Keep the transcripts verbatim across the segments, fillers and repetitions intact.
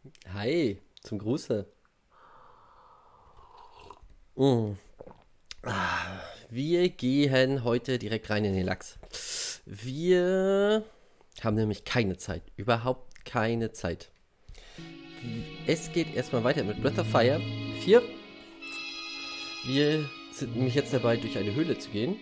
Hi, zum Gruße. Mm. Wir gehen heute direkt rein in den Lachs. Wir haben nämlich keine Zeit, überhaupt keine Zeit. Es geht erstmal weiter mit Breath of Fire vier. Wir sind nämlich jetzt dabei, durch eine Höhle zu gehen.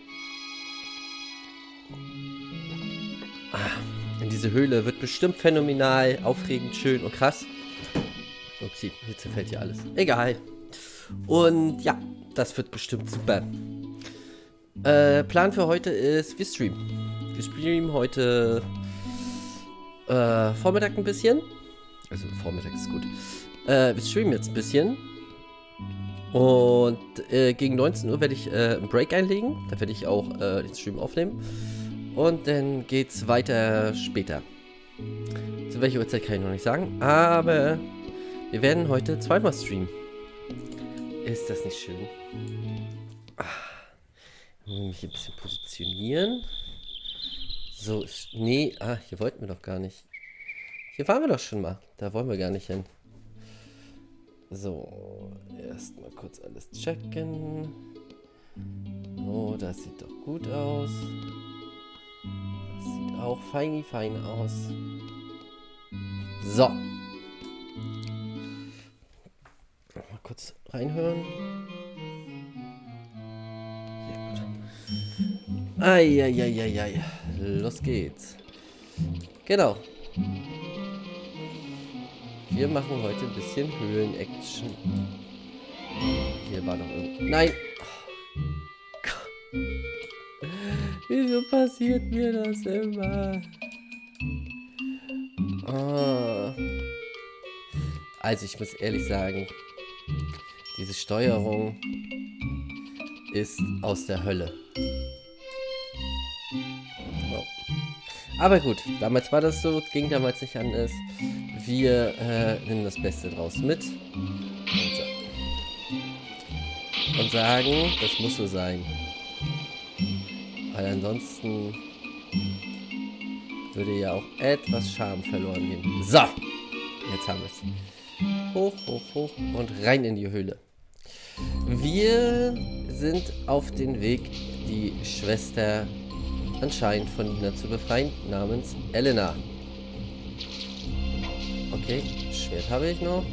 In diese Höhle wird bestimmt phänomenal, aufregend, schön und krass. Upsi, hier zerfällt hier alles. Egal. Und ja, das wird bestimmt super. Äh, Plan für heute ist, wir streamen. Wir streamen heute äh, Vormittag ein bisschen. Also Vormittag ist gut. Äh, wir streamen jetzt ein bisschen. Und äh, gegen neunzehn Uhr werde ich äh, einen Break einlegen. Da werde ich auch äh, den Stream aufnehmen. Und dann geht's weiter später. Zu welcher Uhrzeit kann ich noch nicht sagen. Aber wir werden heute zweimal streamen. Ist das nicht schön? Ah, ich muss mich hier ein bisschen positionieren. So, ist, nee, ah, hier wollten wir doch gar nicht. Hier waren wir doch schon mal. Da wollen wir gar nicht hin. So, erstmal kurz alles checken. Oh, das sieht doch gut aus. Das sieht auch feini fein aus. So. Mal kurz reinhören. Ja, gut. Eieieiei. Los geht's. Genau. Wir machen heute ein bisschen Höhlen-Action. Hier war doch irgendwo. Nein! Oh. Wieso passiert mir das immer? Oh. Also ich muss ehrlich sagen, diese Steuerung ist aus der Hölle. Oh. Aber gut, damals war das so, ging damals nicht anders. Wir äh, nehmen das Beste draus mit und, so. und sagen, das muss so sein. Weil ansonsten würde ja auch etwas Charme verloren gehen. So, jetzt haben wir es. Hoch, hoch, hoch und rein in die Höhle. Wir sind auf dem Weg, die Schwester anscheinend von Nina zu befreien, namens Elena. Okay, Schwert habe ich noch.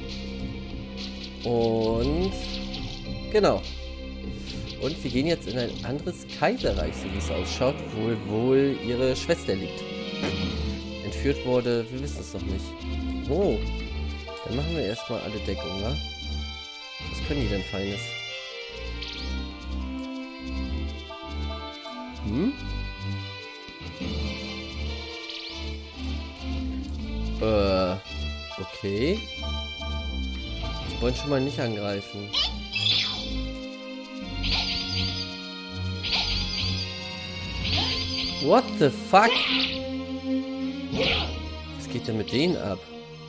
Und genau. Und wir gehen jetzt in ein anderes Kaiserreich, so wie es ausschaut, wo wohl ihre Schwester liegt. Entführt wurde, wir wissen es noch nicht. Oh, dann machen wir erstmal alle Deckung, wa? Was können die denn Feines? Hm? Äh, okay. Ich wollte schon mal nicht angreifen. What the fuck? Was geht denn mit denen ab?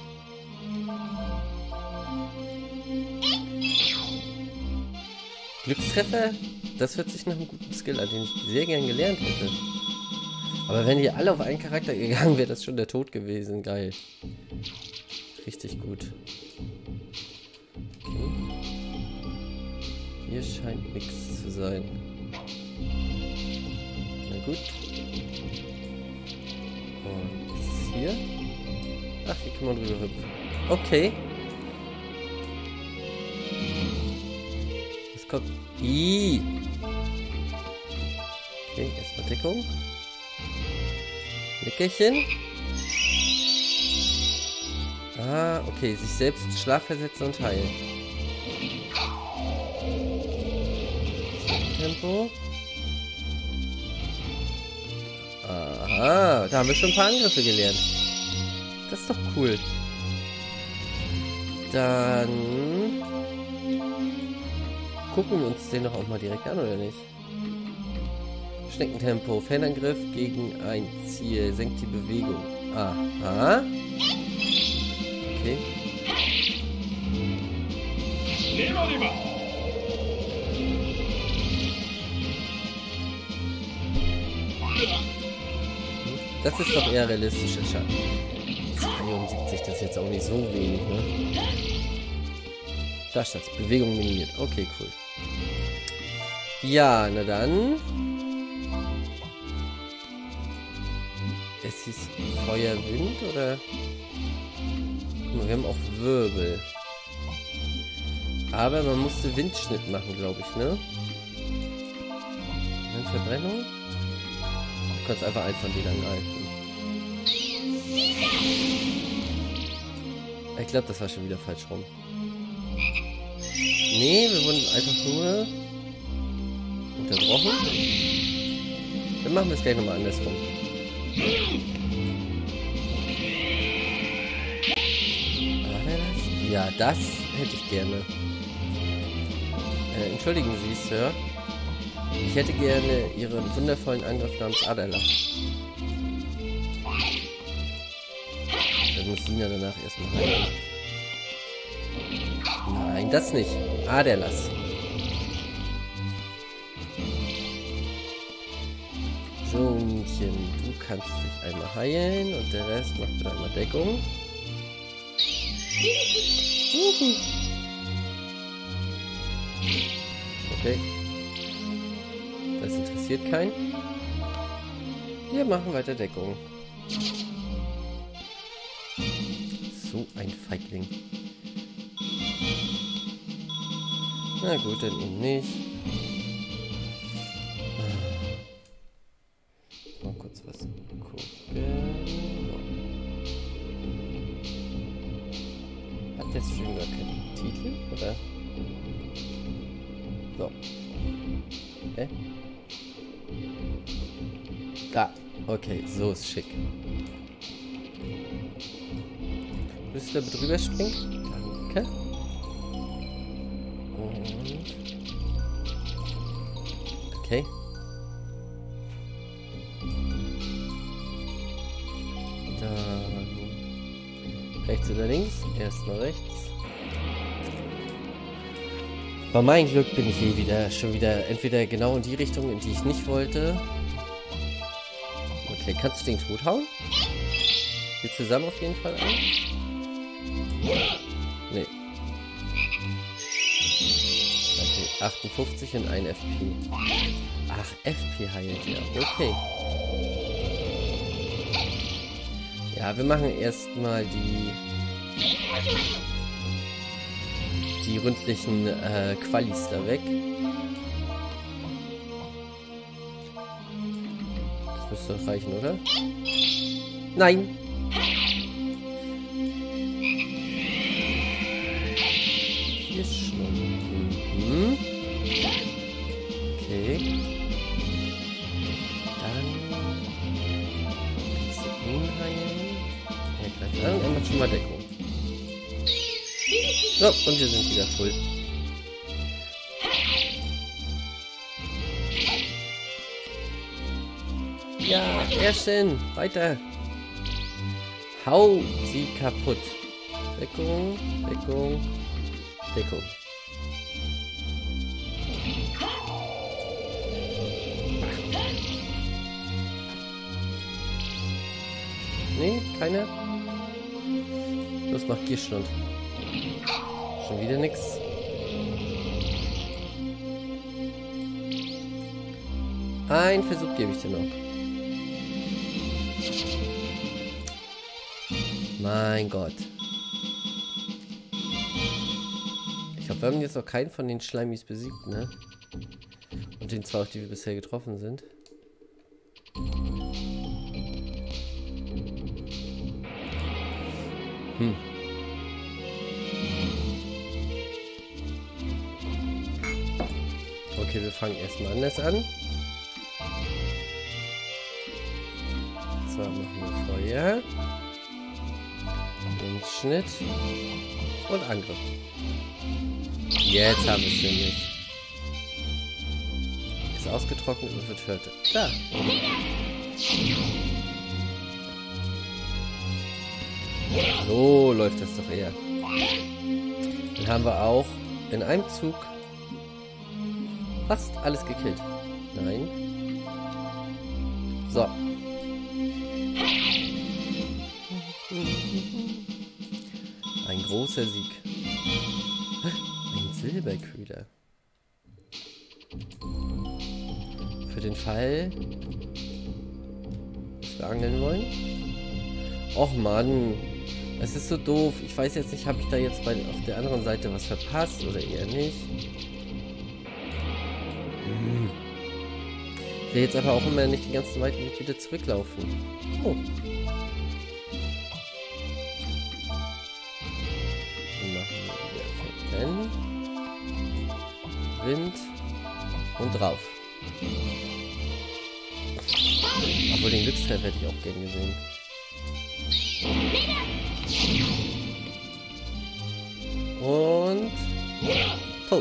Glückstreffer? Das hört sich nach einem guten Skill an, den ich sehr gern gelernt hätte. Aber wenn die alle auf einen Charakter gegangen wäre, das schon der Tod gewesen. Geil. Richtig gut. Okay. Hier scheint nichts zu sein. Na gut. Und was ist hier? Ach, hier kann man drüber hüpfen. Okay. Was kommt? Ih. Okay, erstmal Deckung. Nickerchen. Ah, okay. Sich selbst in Schlaf versetzen und heilen. Tempo. Aha, da haben wir schon ein paar Angriffe gelernt. Das ist doch cool. Dann gucken wir uns den doch auch mal direkt an, oder nicht? Schneckentempo, Fernangriff gegen ein Ziel, senkt die Bewegung. Aha. Okay. Das ist doch eher realistischer Schaden. zweiundsiebzig sich das jetzt auch nicht so wenig, ne? Da steht Bewegung minimiert. Okay, cool. Ja, na dann. Es ist Feuer, Wind oder? Guck mal, wir haben auch Wirbel. Aber man musste Windschnitt machen, glaube ich, ne? Verbrennung? Du kannst einfach einen von denen angreifen. Ich glaube, das war schon wieder falsch rum. Nee, wir wurden einfach nur unterbrochen. Dann machen wir es gleich nochmal andersrum. War der das? Ja, das hätte ich gerne. Äh, entschuldigen Sie, Sir. Ich hätte gerne Ihren wundervollen Angriff namens Aderlass. Dann muss Sina danach erstmal heilen. Nein, das nicht. Aderlass. So, Mädchen, du kannst dich einmal heilen und der Rest macht bitte einmal Deckung. Uhu. Okay. Das interessiert keinen. Wir machen weiter Deckung. So ein Feigling. Na gut, dann eben nicht. Mal kurz was gucken. Hat der Stream gar keinen Titel, oder? So. Hä? Da. Okay, so ist schick. Willst du da drüber springen? Danke. Und... Okay. Dann... Rechts oder links? Erstmal rechts. Bei meinem Glück bin ich hier wieder schon wieder entweder genau in die Richtung, in die ich nicht wollte. Okay, kannst du den tot hauen? Wir zusammen auf jeden Fall ein? Nee. Okay, achtundfünfzig und ein F P. Ach, F P heilt ja. Okay. Ja, wir machen erstmal die die rundlichen äh, Qualis da weg. Das müsste doch reichen, oder? Nein! Hier schon. Mhm. Okay. Dann kannst du ihn heilen. Ja, gleich an. Er macht schon mal Deckung. So, und wir sind wieder voll. Ja, Ersten, weiter. Hau sie kaputt. Deckung, Deckung, Deckung. Nee, keiner. Los, mach Gierschlund. Schon wieder nix. Ein Versuch gebe ich dir noch. Mein Gott. Ich glaube, wir haben jetzt noch keinen von den Schleimis besiegt, ne? Und den zwei, die wir bisher getroffen sind. Hm. Okay, wir fangen erstmal anders an. So, machen wir Feuer. Den Schnitt. Und Angriff. Jetzt haben wir es nämlich. Ist ausgetrocknet und wird hörte. Da. So läuft das doch eher. Dann haben wir auch in einem Zug fast alles gekillt. Nein. So. großer Sieg. Ein Silberköder. Für den Fall, dass wir angeln wollen. Och Mann. Es ist so doof. Ich weiß jetzt nicht, habe ich da jetzt bei, auf der anderen Seite was verpasst oder eher nicht. Hm. Ich will jetzt aber auch immer nicht den ganzen weiten Weg wieder zurücklaufen. Oh. Wir machen wieder Verbrennen. Wind. Und drauf. Obwohl den Glückstreffer hätte ich auch gern gesehen. Und tot.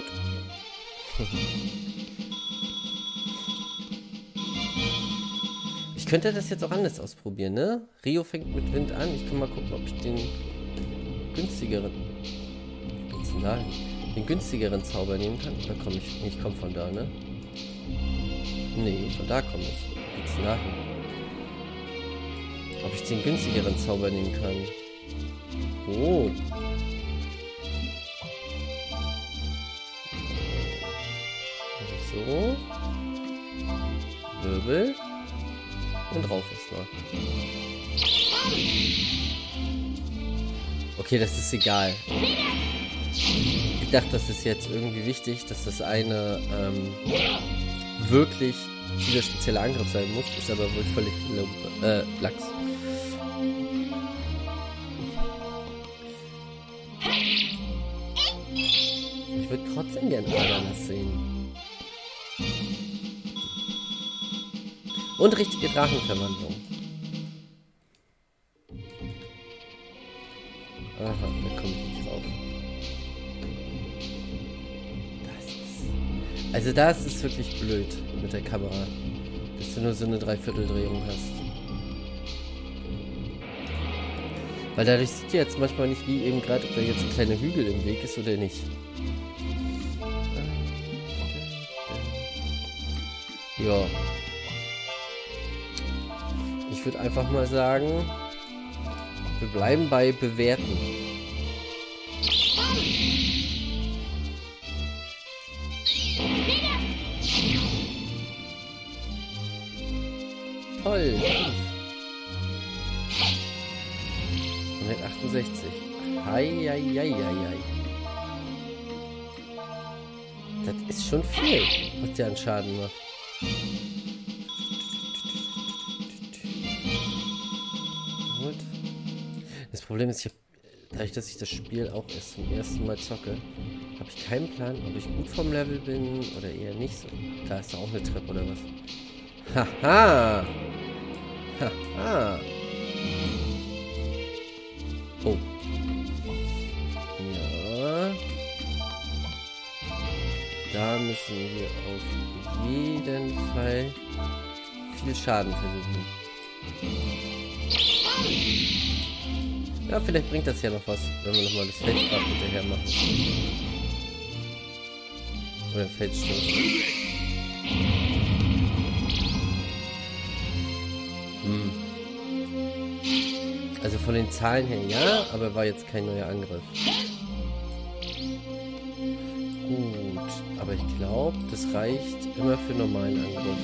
Ich könnte das jetzt auch anders ausprobieren, ne? Rio fängt mit Wind an. Ich kann mal gucken, ob ich den günstigeren... Wie geht's denn da hin? Den günstigeren Zauber nehmen kann. Da komme ich... Ich komme von da, ne? Nee, von da komme ich. Wie geht's denn da hin? Ob ich den günstigeren Zauber nehmen kann. Oh. So. Wirbel. Und rauf erstmal. Okay, das ist egal. Ich dachte, das ist jetzt irgendwie wichtig, dass das eine ähm, wirklich dieser spezielle Angriff sein muss. Ist aber wohl völlig äh, Lachs. Ich würde trotzdem gerne Ananas sehen. Und richtige Drachenverwandlung. Aha, da komme ich nicht rauf. Das ist... Also das ist wirklich blöd mit der Kamera. Dass du nur so eine Dreivierteldrehung hast. Weil dadurch sieht ihr jetzt manchmal nicht, wie eben gerade, ob da jetzt ein kleiner Hügel im Weg ist oder nicht. Ja. Ich würde einfach mal sagen, wir bleiben bei Bewerten. Toll. hundertachtundsechzig. Hei, hei, hei, hei. Das ist schon viel, was der an Schaden macht. Gut. Das Problem ist, ich hab, dadurch, dass ich das Spiel auch erst zum ersten Mal zocke, habe ich keinen Plan, ob ich gut vom Level bin oder eher nicht so. Da ist da auch eine Treppe oder was? Haha! Haha! Oh. Ja. Da müssen wir auf jeden Fall viel Schaden versuchen. Ja, vielleicht bringt das ja noch was, wenn wir nochmal das Felsgrab hinterher machen. Oder ein Felsstoß. Hm. Also von den Zahlen her ja, aber war jetzt kein neuer Angriff. Gut, aber ich glaube, das reicht immer für normalen Angriff.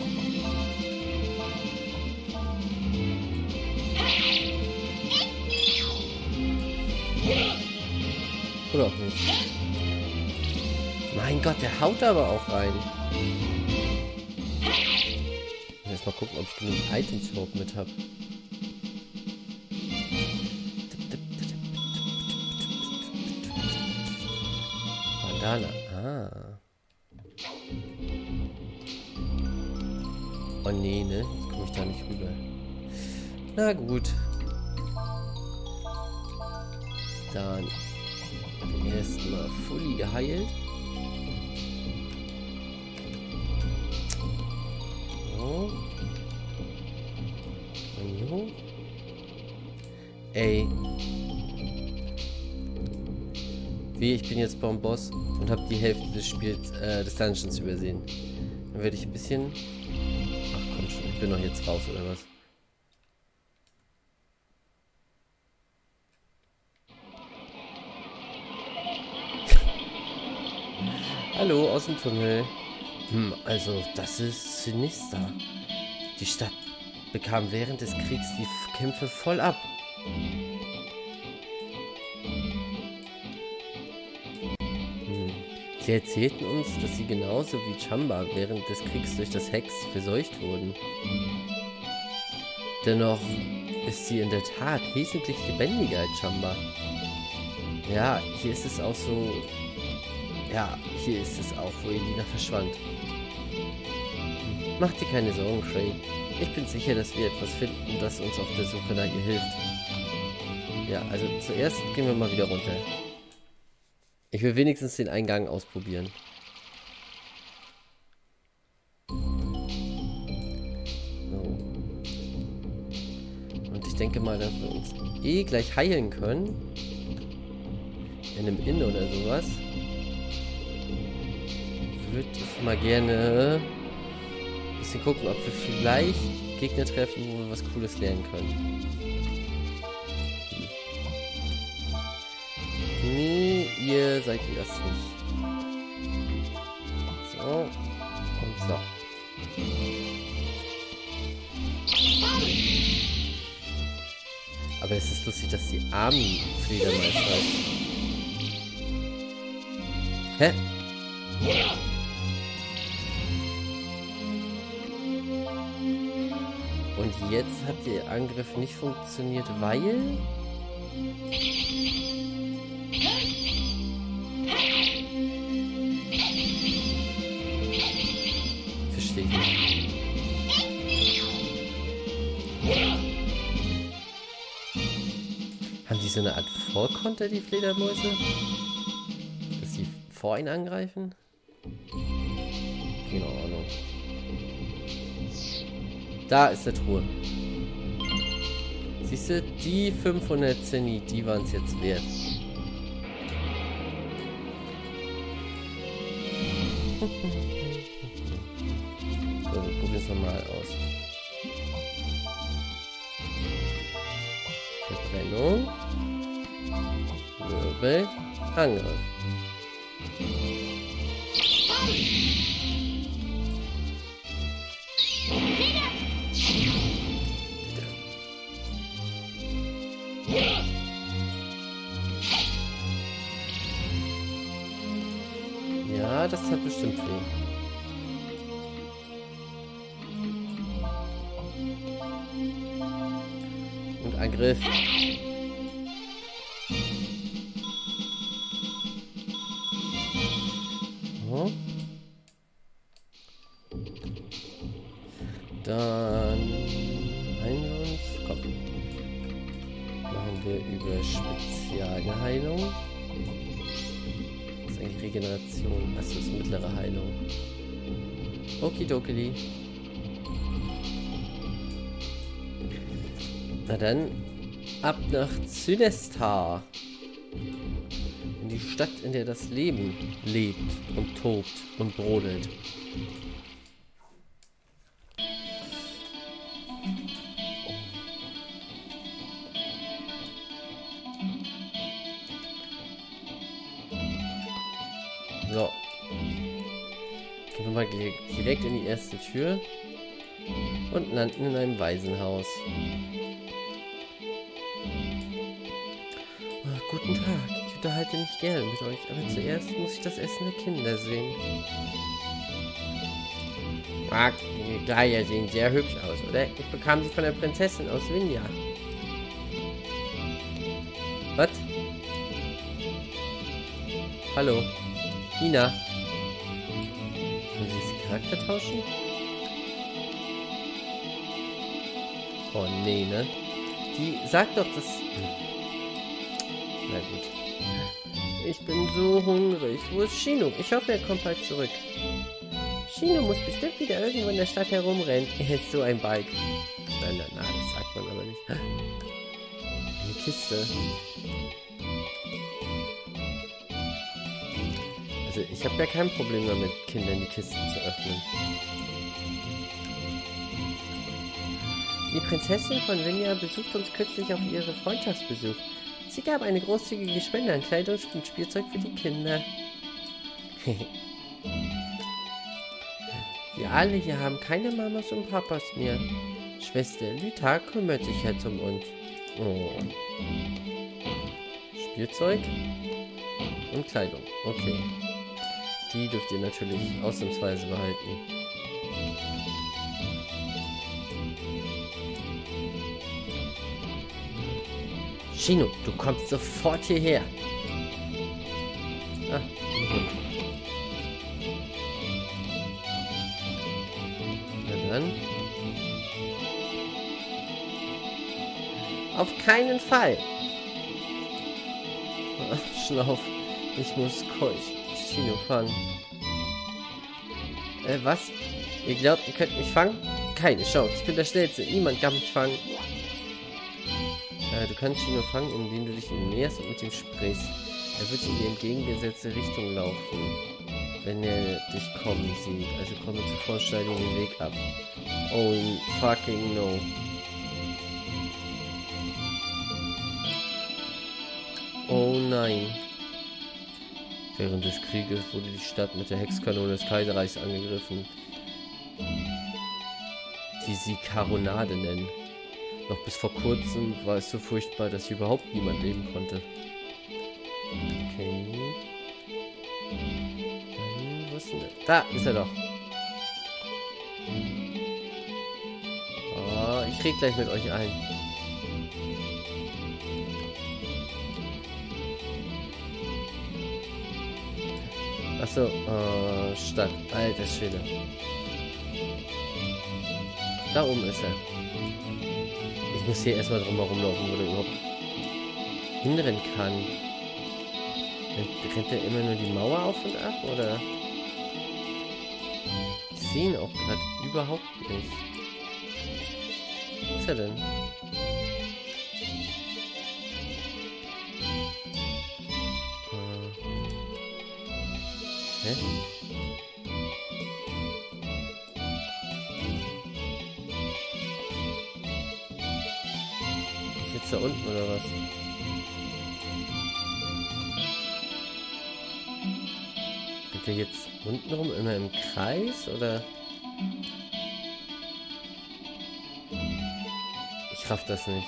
Oder auch nicht. Mein Gott, der haut aber auch rein. Ich muss erst mal gucken, ob ich genug Items überhaupt mit habe. Mandala. Ah. Oh nee, ne? Jetzt komme ich da nicht rüber. Na gut. Dann erstmal fully geheilt. So. Und hier hoch. Ey. Wie, ich bin jetzt beim Boss und habe die Hälfte des Spiels, äh, des Dungeons übersehen. Dann werde ich ein bisschen... Ach komm schon, ich bin doch jetzt raus, oder was? Hallo, aus dem Tunnel. Hm, also, das ist sinister. Die Stadt bekam während des Kriegs die Kämpfe voll ab. Hm. Sie erzählten uns, dass sie genauso wie Chamba während des Kriegs durch das Hex verseucht wurden. Dennoch ist sie in der Tat wesentlich lebendiger als Chamba. Ja, hier ist es auch so... Ja, hier ist es auch, wo Elina verschwand. Mach dir keine Sorgen, Trey. Ich bin sicher, dass wir etwas finden, das uns auf der Suche nach ihr hilft. Ja, also zuerst gehen wir mal wieder runter. Ich will wenigstens den Eingang ausprobieren. So. Und ich denke mal, dass wir uns eh gleich heilen können. In einem Inn oder sowas. Würde ich mal gerne ein bisschen gucken, ob wir vielleicht Gegner treffen, wo wir was Cooles lernen können. Nee, ihr seid das nicht. So. Und so. Aber es ist lustig, dass die armen Fledermeister... Hä? Und jetzt hat der Angriff nicht funktioniert, weil... Verstehe ich nicht. Haben die so eine Art Vorkonter, die Fledermäuse? Dass sie vor ihn angreifen? Keine Ahnung. Da ist der Truhe. Siehst du, die fünfhundert Zenit, die waren es jetzt wert. So, wir probieren es nochmal aus. Verbrennung. Wirbel. Angriff. Ja, das hat bestimmt weh. Und Angriff. So. Dann heilen wir uns. Komm. Machen wir über Spezialheilung. Das ist eigentlich Regeneration. Achso, das ist mittlere Heilung. Okidokili. Na dann, ab nach Zynestar. In die Stadt, in der das Leben lebt und tobt und brodelt. So. Gehen wir mal direkt in die erste Tür und landen in einem Waisenhaus. Oh, guten Tag, ich unterhalte mich gerne mit euch, aber zuerst muss ich das Essen der Kinder sehen. Ah, die Kleider sehen sehr hübsch aus, oder? Ich bekam sie von der Prinzessin aus Vinja. Was? Hallo? Ina. Wollen Sie jetzt Charakter tauschen? Oh nee, ne? Die sagt doch, dass... Na gut. Ich bin so hungrig. Wo ist Shino? Ich hoffe, er kommt bald zurück. Shino muss bestimmt wieder irgendwo in der Stadt herumrennen. Er ist so ein Bike. Nein, nein, nein, das sagt man aber nicht. Eine Kiste. Also ich habe ja kein Problem damit, Kindern die Kisten zu öffnen. Die Prinzessin von Vinja besucht uns kürzlich auf ihre Freundschaftsbesuch. Sie gab eine großzügige Spende an Kleidung und Spielzeug für die Kinder. Wir alle hier haben keine Mamas und Papas mehr. Schwester Lyta kümmert sich jetzt um uns. Oh. Spielzeug und Kleidung. Okay. Die dürft ihr natürlich ausnahmsweise behalten. Chino, du kommst sofort hierher. Ah, mhm. Na dann. Auf keinen Fall. Ach, Schnauf. Ich muss Keuch Chino fangen. Äh, was? Ihr glaubt, ihr könnt mich fangen? Keine Chance. Ich bin der Schnellste. Niemand kann mich fangen. Äh, du kannst Chino fangen, indem du dich ihm näherst und mit ihm sprichst. Er wird in die entgegengesetzte Richtung laufen, wenn er dich kommen sieht. Also komme zuvor, schneide den Weg ab. Oh, fucking no. Oh nein. Während des Krieges wurde die Stadt mit der Hexkanone des Kaiserreichs angegriffen, die sie Karonade nennen. Noch bis vor kurzem war es so furchtbar, dass hier überhaupt niemand leben konnte. Okay. Dann, wo ist denn der? Da ist er doch. Oh, ich rede gleich mit euch ein. Achso, äh, Stadt. Alter Schwede. Da oben ist er. Ich muss hier erstmal drum herum laufen, wo der überhaupt hinrennen kann. Rennt er immer nur die Mauer auf und ab, oder? Ich sehe ihn auch gerade überhaupt nicht. Was ist er denn? Hä? Ist jetzt da unten oder was? Geht der jetzt untenrum immer im Kreis oder? Ich raff das nicht.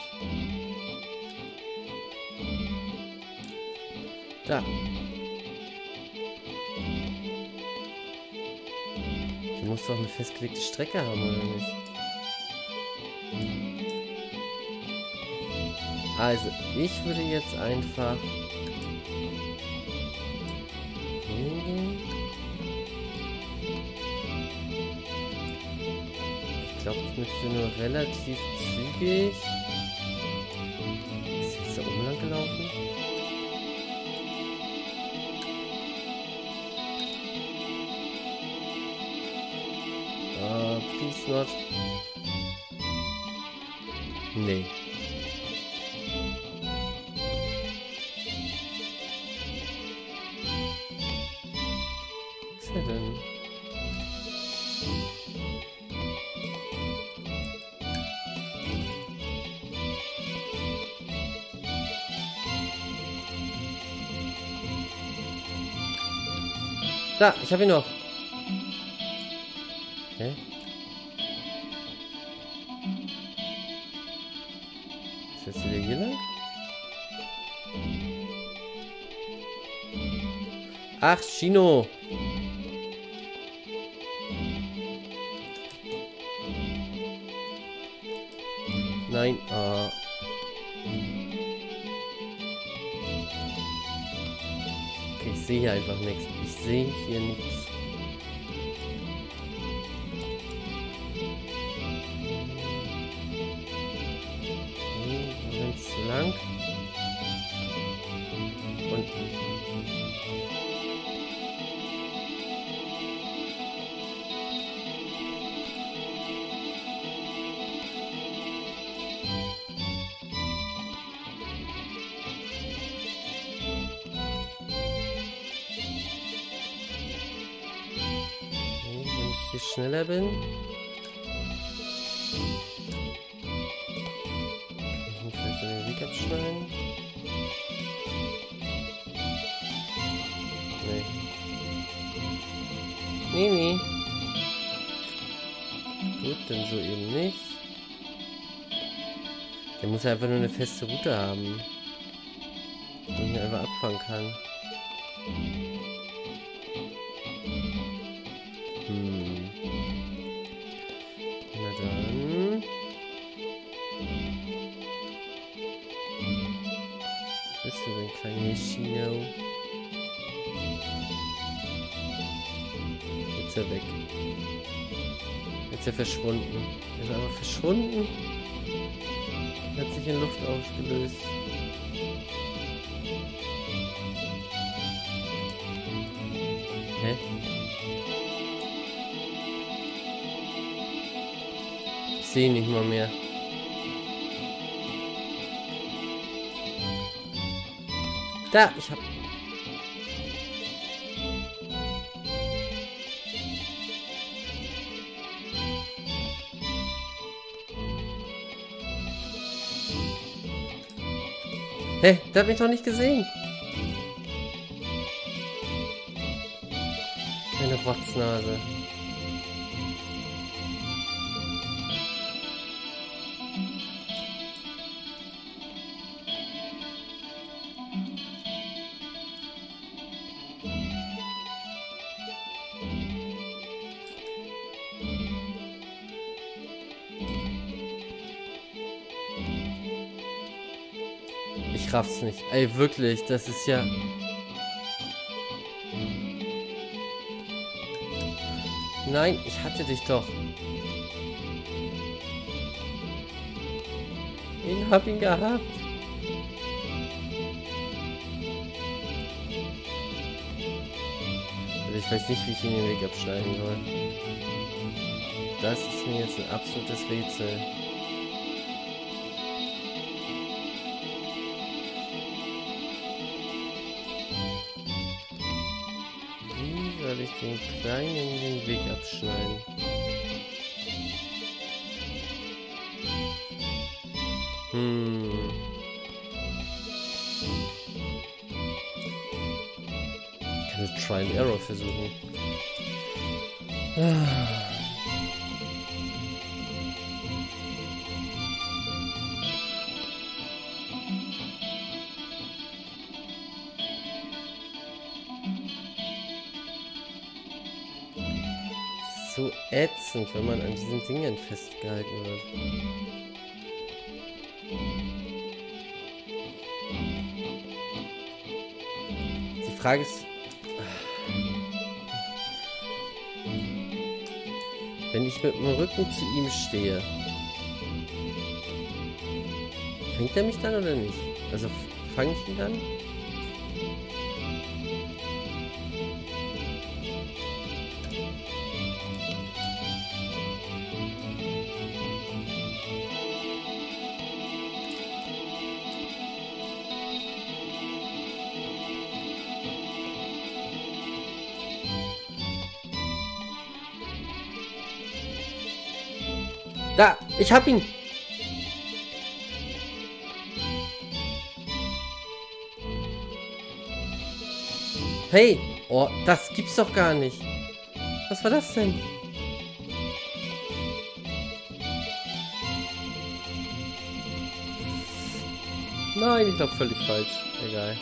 Da. Du musst doch eine festgelegte Strecke haben, oder nicht? Also, ich würde jetzt einfach hingehen. Ich glaube, ich müsste nur relativ zügig... Ist jetzt da oben lang gelaufen? Uh, please not. Nee. Was ist er denn? Da, ich habe ihn noch. Hä? Ist jetzt wieder hier lang? Ach, Chino! Nein, ah. Okay, ich sehe hier einfach nichts. Ich sehe hier nichts. Lang. Unten. Okay, wenn ich hier schneller bin. Abschneiden. Nee. Nee, nee. Gut, dann so eben nicht. Der muss ja einfach nur eine feste Route haben. Und ihn einfach abfangen kann. Hm. Na dann. Wo bist du denn, kleine Chino? Jetzt ist er weg. Jetzt ist er verschwunden. Er ist einfach verschwunden. Hat sich in Luft aufgelöst. Hä? Ich sehe ihn nicht mal mehr. Da, ich hab... Hä? Der hat mich doch nicht gesehen. Eine Rotznase. Ich raff's nicht. Ey, wirklich, das ist ja... Nein, ich hatte dich doch. Ich hab ihn gehabt. Also ich weiß nicht, wie ich ihn den Weg abschneiden soll. Das ist mir jetzt ein absolutes Rätsel. Wie soll ich den Kleinen den Weg abschneiden? Hm. Ich kann eine Try and Error versuchen. So ätzend, wenn man an diesen Dingen festgehalten wird. Die Frage ist, wenn ich mit dem Rücken zu ihm stehe, fängt er mich dann oder nicht? Also fange ich ihn dann? Da, ich hab ihn. Hey, oh, das gibt's doch gar nicht. Was war das denn? Nein, ich glaube völlig falsch. Egal.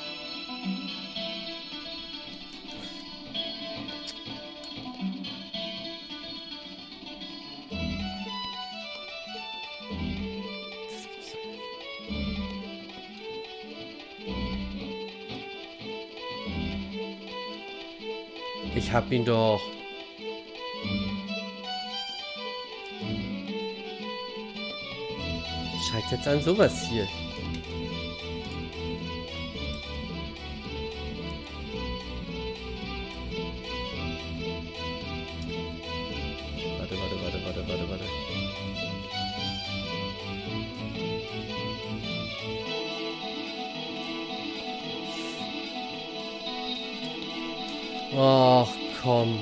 Ich hab ihn doch. Scheint jetzt an sowas hier. Warte, warte, warte, warte, warte, warte. Ach, komm.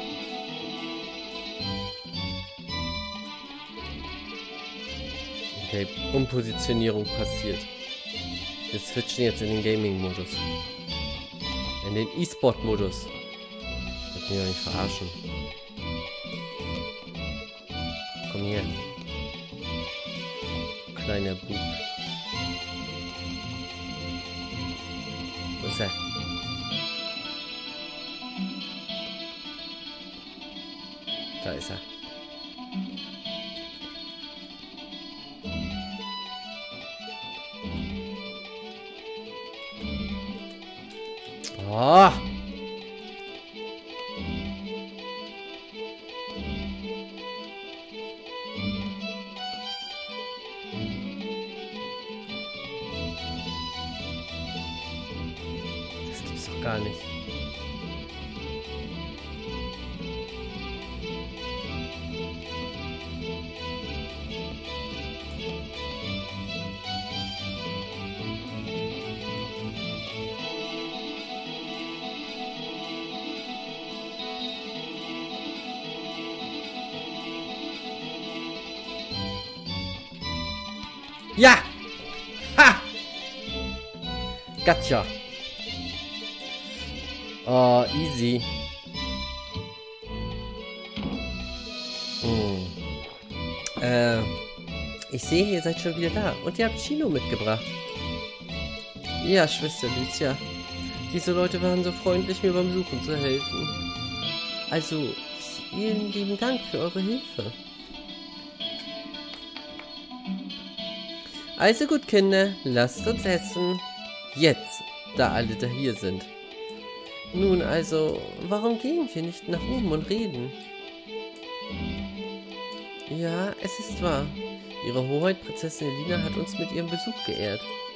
Okay, Umpositionierung passiert. Wir switchen jetzt in den Gaming-Modus. In den E-Sport-Modus. Ich will mich doch nicht verarschen. komm her. Kleiner Bub. Wo ist er? Da ist er. Oh! Das gibt's doch gar nicht. Ja! Ha! Gotcha. Oh, easy. Hm. Äh, ich sehe, ihr seid schon wieder da. Und ihr habt Chino mitgebracht. Ja, Schwester Lucia. Diese Leute waren so freundlich, mir beim Suchen zu helfen. Also, vielen lieben Dank für eure Hilfe. Also gut, Kinder, lasst uns essen. Jetzt, da alle da hier sind. Nun also, warum gehen wir nicht nach oben und reden? Ja, es ist wahr. Ihre Hoheit, Prinzessin Elina, hat uns mit ihrem Besuch geehrt.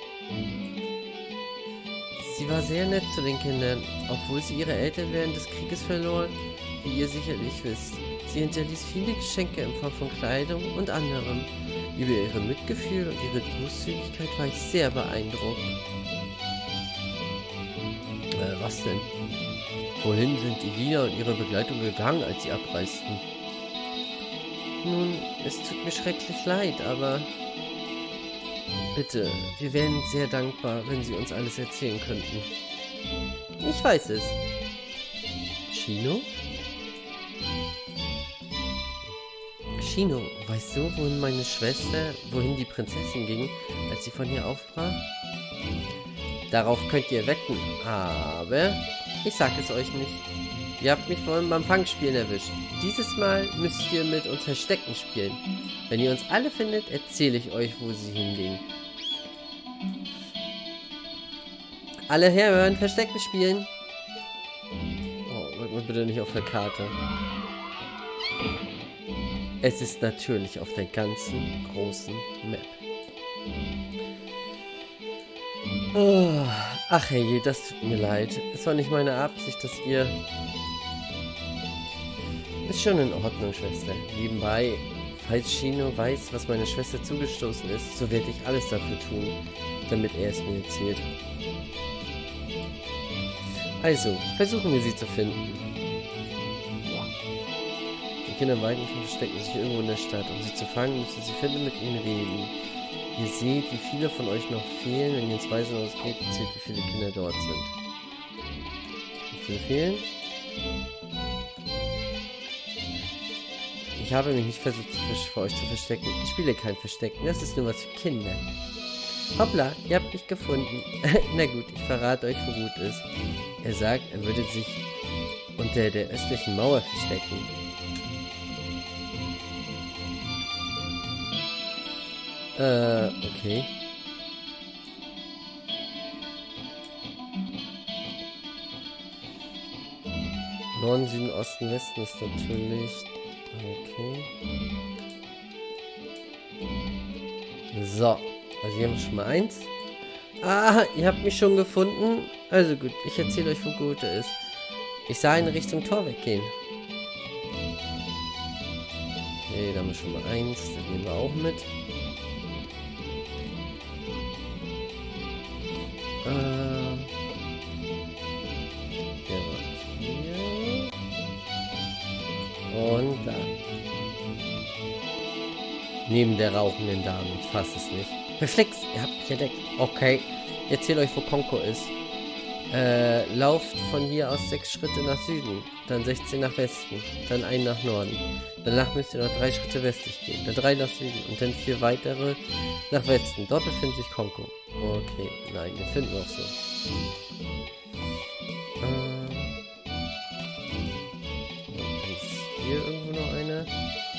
Sie war sehr nett zu den Kindern, obwohl sie ihre Eltern während des Krieges verlor, wie ihr sicherlich wisst. Sie hinterließ viele Geschenke in Form von Kleidung und anderem. Über ihre Mitgefühl und ihre Großzügigkeit war ich sehr beeindruckt. Äh, was denn? Wohin sind Elina und ihre Begleitung gegangen, als sie abreisten? Nun, es tut mir schrecklich leid, aber... Bitte, wir wären sehr dankbar, wenn Sie uns alles erzählen könnten. Ich weiß es. Chino? Chino, weißt du, wohin meine Schwester, wohin die Prinzessin ging, als sie von hier aufbrach? Darauf könnt ihr wetten, aber ich sag es euch nicht. Ihr habt mich vorhin beim Fangspielen erwischt. Dieses Mal müsst ihr mit uns Verstecken spielen. Wenn ihr uns alle findet, erzähle ich euch, wo sie hinging. Alle herhören, Verstecken spielen. Oh, drück mal bitte nicht auf der Karte. Es ist natürlich auf der ganzen großen Map. Oh, ach hey, das tut mir leid. Es war nicht meine Absicht, dass ihr... Ist schon in Ordnung, Schwester. Nebenbei, falls Chino weiß, was meiner Schwester zugestoßen ist, so werde ich alles dafür tun, damit er es mir erzählt. Also, versuchen wir sie zu finden. Die Kinder weiden und verstecken sich irgendwo in der Stadt. Um sie zu fangen, müssen sie finden, mit ihnen reden. Ihr seht, wie viele von euch noch fehlen. Wenn ihr ins Waisenhaus geht, zählt, wie viele Kinder dort sind. Wie viele fehlen? Ich habe mich nicht versucht, vor euch zu verstecken. Ich spiele kein Verstecken. Das ist nur was für Kinder. Hoppla, ihr habt mich gefunden. Na gut, ich verrate euch, wo gut ist. Er sagt, er würde sich unter der östlichen Mauer verstecken. Äh, okay. Norden, Süden, Osten, Westen ist natürlich... Okay. So. Also hier haben wir schon mal eins. Ah, ihr habt mich schon gefunden. Also gut, ich erzähle euch, wo Gute ist. Ich sah in Richtung Tor weggehen. Okay, da haben wir schon mal eins. Das nehmen wir auch mit. Äh, der war hier. Und da. Neben der rauchenden Dame. Ich fasse es nicht. Reflex, ihr habt mich entdeckt. Okay. Ich erzähle euch, wo Konko ist. Äh, lauft von hier aus sechs Schritte nach Süden. dann sechzehn nach Westen, dann einen nach Norden. Danach müsst ihr noch drei Schritte westlich gehen, dann drei nach Süden und dann vier weitere nach Westen. Dort befindet sich Konko. Okay, nein, den finden wir auch so. Äh, dann ist hier irgendwo noch eine.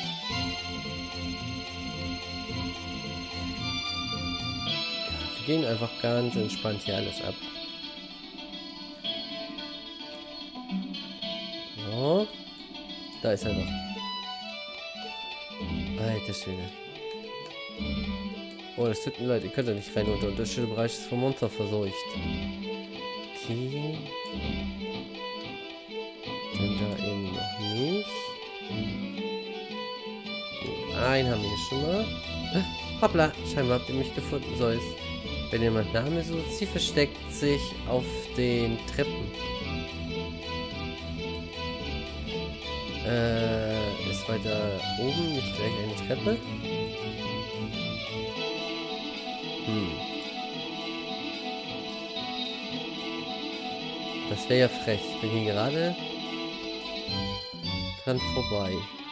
Ja, wir gehen einfach ganz entspannt hier alles ab. So. Da ist er noch. Alter Schwede. Oh, das tut mir leid, ihr könnt ja nicht rein unter. Und der schöne Bereich ist vom Monster verseucht. Okay. Dann da eben noch nicht. Gut, einen haben wir hier schon mal. Hoppla, scheinbar habt ihr mich gefunden, Zeus. Wenn jemand Name sucht, sie versteckt sich auf den Treppen. Äh, ist weiter oben nicht gleich eine Treppe? Hm. Das wäre ja frech. Ich bin hier gerade dran vorbei.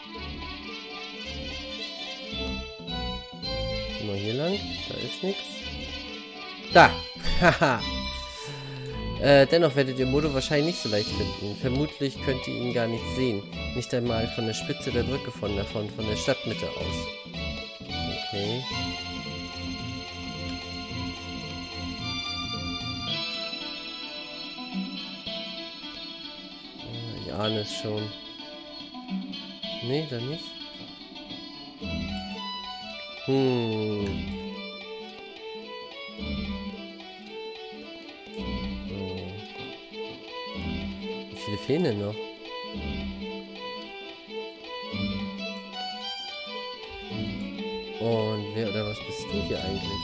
Gehen wir hier lang. Da ist nichts. Da! Haha! Äh, dennoch werdet ihr Modo wahrscheinlich nicht so leicht finden. Vermutlich könnt ihr ihn gar nicht sehen. Nicht einmal von der Spitze der Brücke von davon, von der Stadtmitte aus. Okay. Äh, ich ahne es schon. Nee, dann nicht. Hm. Wie viele fehlen denn noch? Und wer oder was bist du hier eigentlich?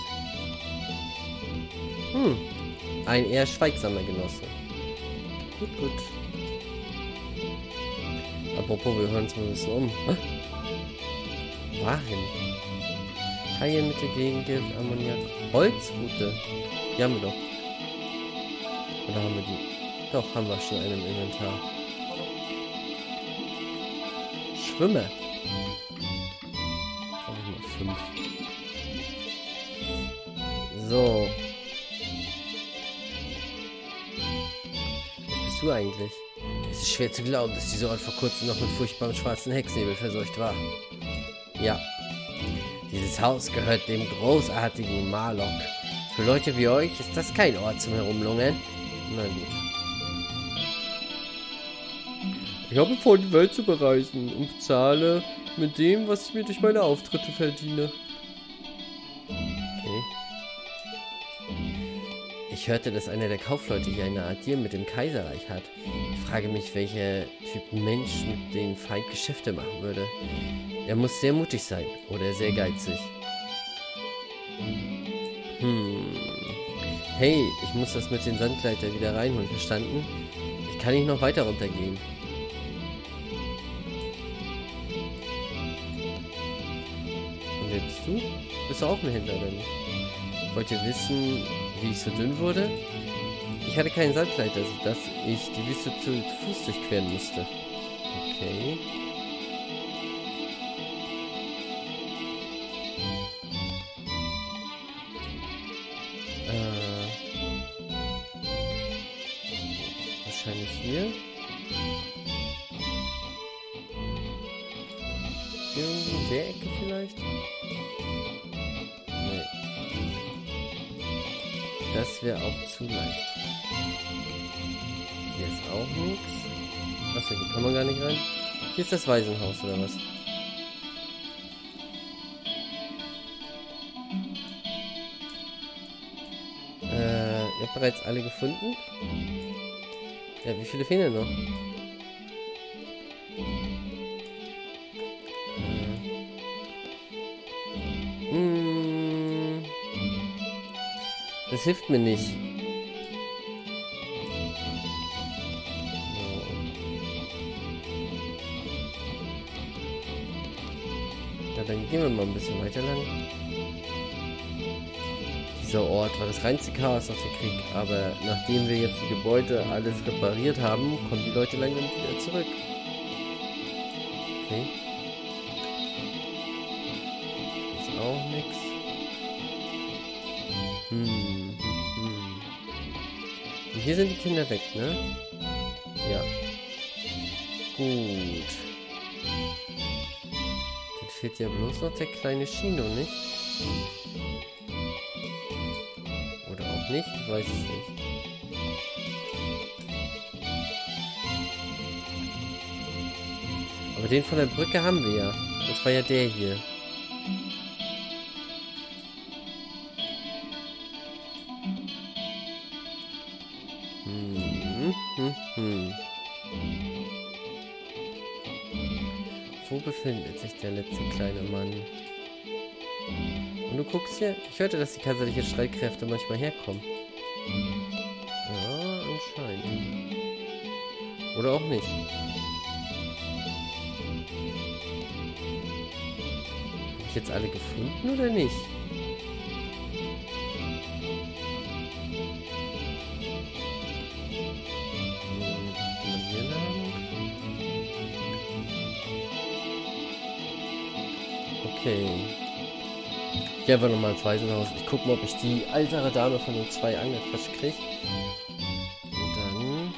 Hm. Ein eher schweigsamer Genosse. Gut, gut. Apropos, wir hören uns mal ein bisschen um. Hä? Waren. Heilmittel gegen Gift, Ammoniak. Holzrute. Die haben wir doch. Oder haben wir die? Doch, haben wir schon einen im Inventar. Schwimme. Brauche ich mal fünf. So. Was bist du eigentlich? Es ist schwer zu glauben, dass dieser Ort vor kurzem noch mit furchtbarem schwarzen Hexnebel verseucht war. Ja. Dieses Haus gehört dem großartigen Marlock. Für Leute wie euch ist das kein Ort zum Herumlungern. Na gut. Ich habe vor, die Welt zu bereisen und bezahle mit dem, was ich mir durch meine Auftritte verdiene. Okay. Ich hörte, dass einer der Kaufleute hier eine Art Deal mit dem Kaiserreich hat. Ich frage mich, welcher Typ Mensch mit dem Feind Geschäfte machen würde. Er muss sehr mutig sein oder sehr geizig. Hm. Hey, ich muss das mit den Sandleiter wieder reinholen, verstanden? Ich kann nicht noch weiter runtergehen. Wer bist du? Bist du auch ein Händler, oder nicht? Wollt ihr wissen, wie ich so dünn wurde? Ich hatte keinen Sandleiter, sodass ich die Wüste zu Fuß durchqueren musste. Okay. Äh. Wahrscheinlich hier. Irgendwie in der Ecke vielleicht? Nee. Das wäre auch zu leicht. Hier ist auch nichts. Achso, hier kann man gar nicht rein. Hier ist das Waisenhaus, oder was? Äh, ihr habt bereits alle gefunden? Ja, wie viele fehlen denn noch? Hm. Das hilft mir nicht. So. Ja, dann gehen wir mal ein bisschen weiter lang. Dieser Ort war das reinste Chaos nach dem Krieg, aber nachdem wir jetzt die Gebäude alles repariert haben, kommen die Leute langsam wieder zurück. Okay. Ist auch nix. Hm, hm, hm. Und hier sind die Kinder weg, ne? Ja. Gut. Dann fehlt ja bloß noch der kleine Chino, nicht? Oder auch nicht? Ich weiß es nicht. Aber den von der Brücke haben wir ja. Das war ja der hier. Hm, hm, hm. Wo befindet sich der letzte kleine Mann? Und du guckst hier, ich hörte, dass die kaiserlichen Streitkräfte manchmal herkommen. Ja, anscheinend. Oder auch nicht. Habe ich jetzt alle gefunden oder nicht? Okay. Ich gehe einfach nochmal ins Waisenhaus. Ich gucke mal, ob ich die ältere Dame von den zwei angequatscht kriege. Und dann...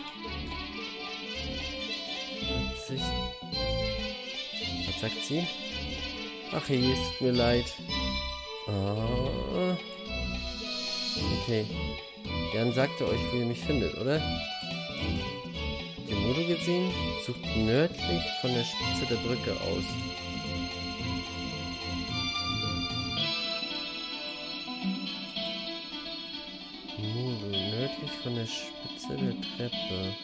Hat sich... Was sagt sie? Ach, hier, es tut mir leid. Ah. Okay. Jan sagte euch, wo ihr mich findet, oder? Habt ihr Modo gesehen? Sucht nördlich von der Spitze der Brücke aus. Nördlich von der Spitze der Treppe.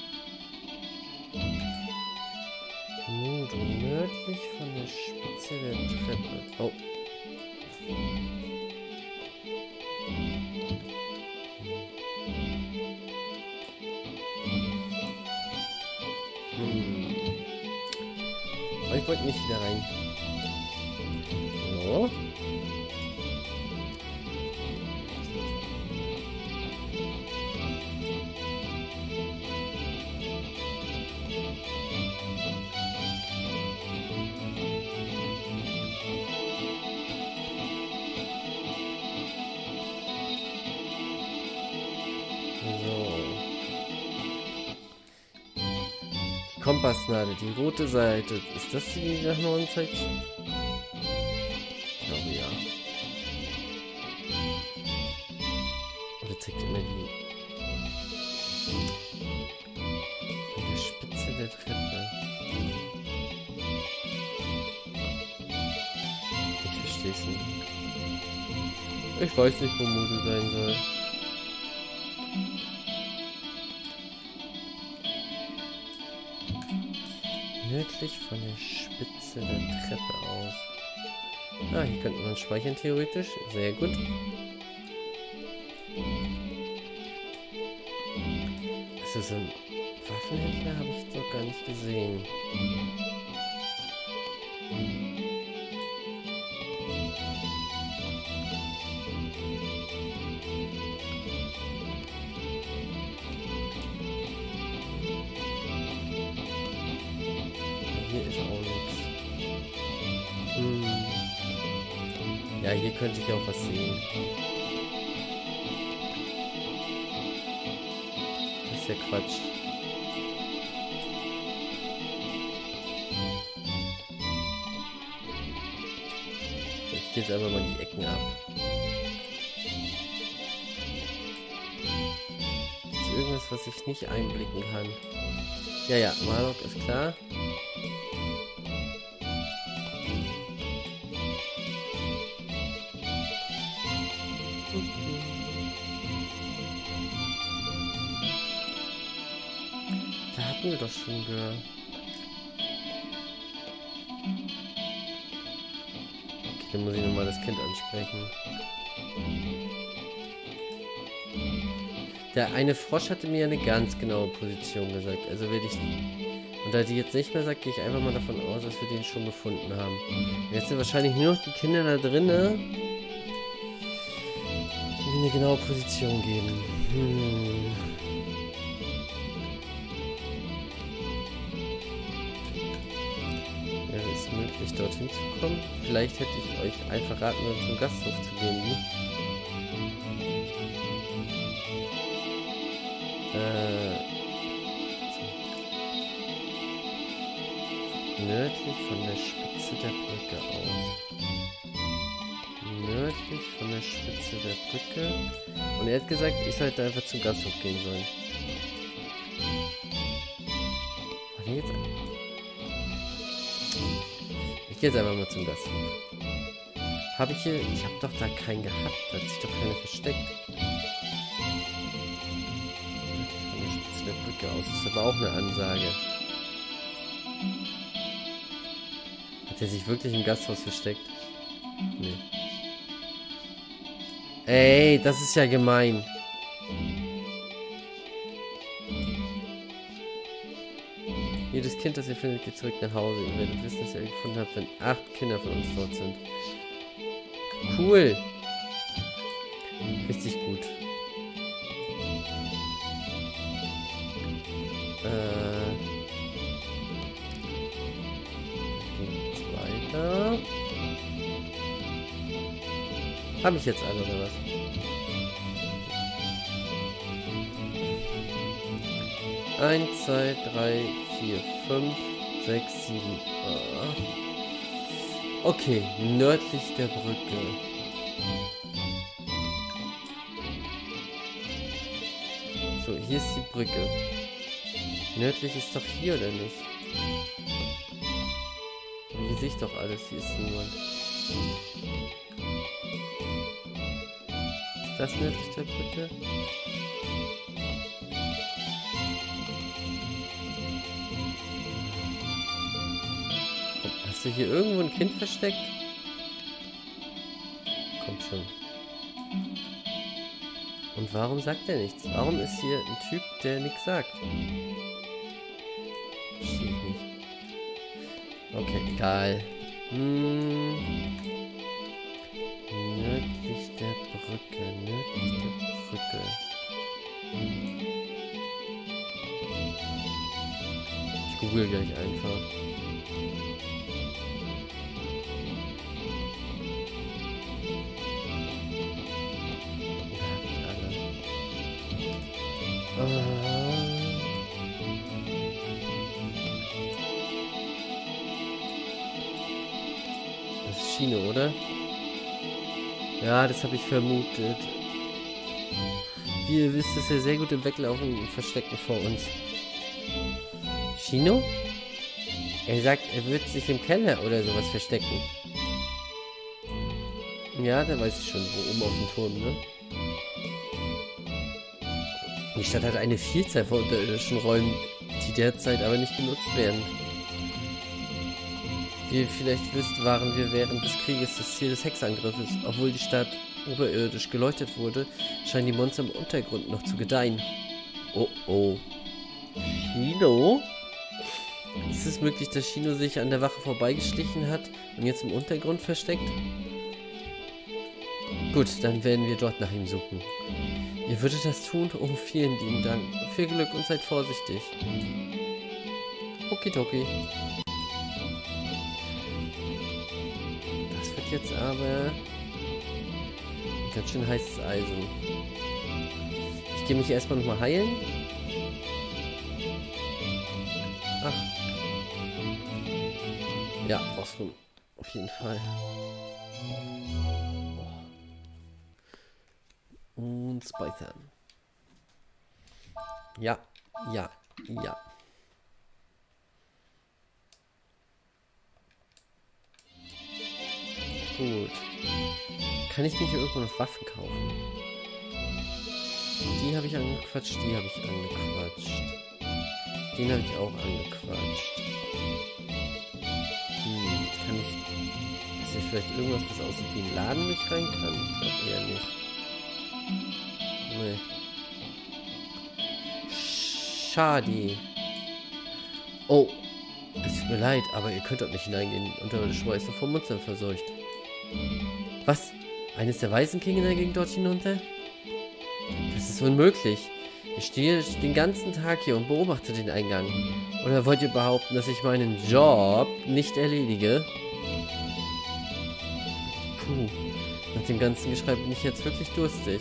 Modo, nördlich von der Spitze der Treppe. Oh. Hm. Aber ich wollte nicht wieder rein. So. Kompassnadel, die rote Seite. Ist das die, die nach Norden zeigt? Ich glaube ja. Oder zeigt immer die an der Spitze der Treppe. Ich verstehe es nicht. Ich weiß nicht, wo Modo sein soll. Nördlich von der Spitze der Treppe aus. Ah, hier könnte man speichern theoretisch. Sehr gut. Ist das ein Waffenhändler? Habe ich doch gar nicht gesehen. Hier ist auch nichts. Hm. Ja, hier könnte ich auch was sehen. Das ist ja Quatsch. Ich gehe jetzt einfach mal die Ecken ab. Ist irgendwas, was ich nicht einblicken kann? Ja, ja, Marlock ist klar. Da hatten wir doch schon gehört. Okay, dann muss ich nochmal das Kind ansprechen. Der eine Frosch hatte mir eine ganz genaue Position gesagt. Also werde ich... Und da die jetzt nicht mehr sagt, gehe ich einfach mal davon aus, dass wir den schon gefunden haben. Jetzt sind wahrscheinlich nur noch die Kinder da drinnen. Die eine genaue Position geben. Hm. Wäre es möglich, dorthin zu kommen? Vielleicht hätte ich euch einfach raten sollen, zum Gasthof zu gehen. Wie? Äh, nördlich von der Spitze der Brücke aus. Nördlich von der Spitze der Brücke. Und er hat gesagt, ich sollte einfach zum Gasthof gehen sollen. Warte jetzt. Ich gehe jetzt einfach mal zum Gasthof. Habe ich hier... Ich habe doch da keinen gehabt. Da hat sich doch keiner versteckt. Von der Spitze der Brücke aus. Das ist aber auch eine Ansage. Hat er sich wirklich im Gasthaus versteckt? Nee. Ey, das ist ja gemein. Jedes Kind, das ihr findet, geht zurück nach Hause. Ihr werdet wissen, dass ihr gefunden habt, wenn acht Kinder von uns dort sind. Cool. Richtig gut. Äh. Geht's weiter. Habe ich jetzt alle oder was? Eins, zwei, drei, vier, fünf, sechs, sieben, acht. Okay, nördlich der Brücke. So, hier ist die Brücke. Nördlich ist doch hier, oder nicht? Hier sehe ich doch alles, hier ist niemand. Ist das nördlich der Brücke? Hast du hier irgendwo ein Kind versteckt? Kommt schon. Und warum sagt er nichts? Warum ist hier ein Typ, der nichts sagt? Verstehe ich nicht. Okay, egal. Hm. Nördlich der Brücke, nördlich der Brücke. Ich google gleich einfach. Das ist Schiene, oder? Ja, das habe ich vermutet. Wie ihr wisst, ist er sehr gut im Weglaufen und Verstecken vor uns. Chino? Er sagt, er wird sich im Keller oder sowas verstecken. Ja, da weiß ich schon, wo oben auf dem Turm, ne? Die Stadt hat eine Vielzahl von unterirdischen Räumen, die derzeit aber nicht genutzt werden. Wie ihr vielleicht wisst, waren wir während des Krieges das Ziel des Hexangriffes. Obwohl die Stadt oberirdisch geleuchtet wurde, scheinen die Monster im Untergrund noch zu gedeihen. Oh oh. Chino? Ist es möglich, dass Chino sich an der Wache vorbeigeschlichen hat und jetzt im Untergrund versteckt? Gut, dann werden wir dort nach ihm suchen. Ihr würdet das tun? Oh, vielen lieben Dank. Viel Glück und seid vorsichtig. Okidoki. Das wird jetzt aber ganz schön heißes Eisen. Ich gehe mich erstmal nochmal heilen. Ach. Ja, ausruhen. Auf jeden Fall. Und speichern. Ja, ja, ja. Gut. Kann ich mir hier irgendwo noch Waffen kaufen? Die habe ich angequatscht, die habe ich angequatscht. Den habe ich auch angequatscht. Hm, kann ich... Ist hier vielleicht irgendwas, das aussieht wie ein Laden, wo ich rein kann? Ich glaube eher nicht. Nee. Schade. Oh. Es tut mir leid, aber ihr könnt dort nicht hineingehen. Unterirdische Räume ist vom Monstern verseucht. Was? Eines der Waisenkinder ging dort hinunter? Das ist unmöglich. Ich stehe den ganzen Tag hier und beobachte den Eingang. Oder wollt ihr behaupten, dass ich meinen Job nicht erledige? Puh, nach dem ganzen Geschrei bin ich jetzt wirklich durstig.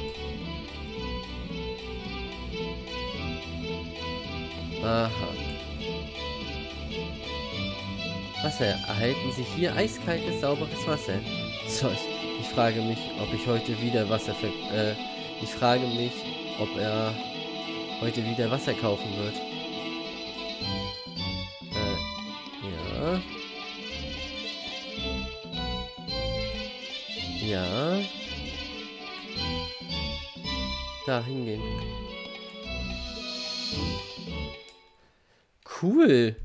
Aha. Wasser. Erhalten Sie hier eiskaltes, sauberes Wasser. Zeus. Ich frage mich, ob ich heute wieder Wasser ver... Äh, ich frage mich, ob er heute wieder Wasser kaufen wird. Äh, ja. Ja. Da hingehen. Cool.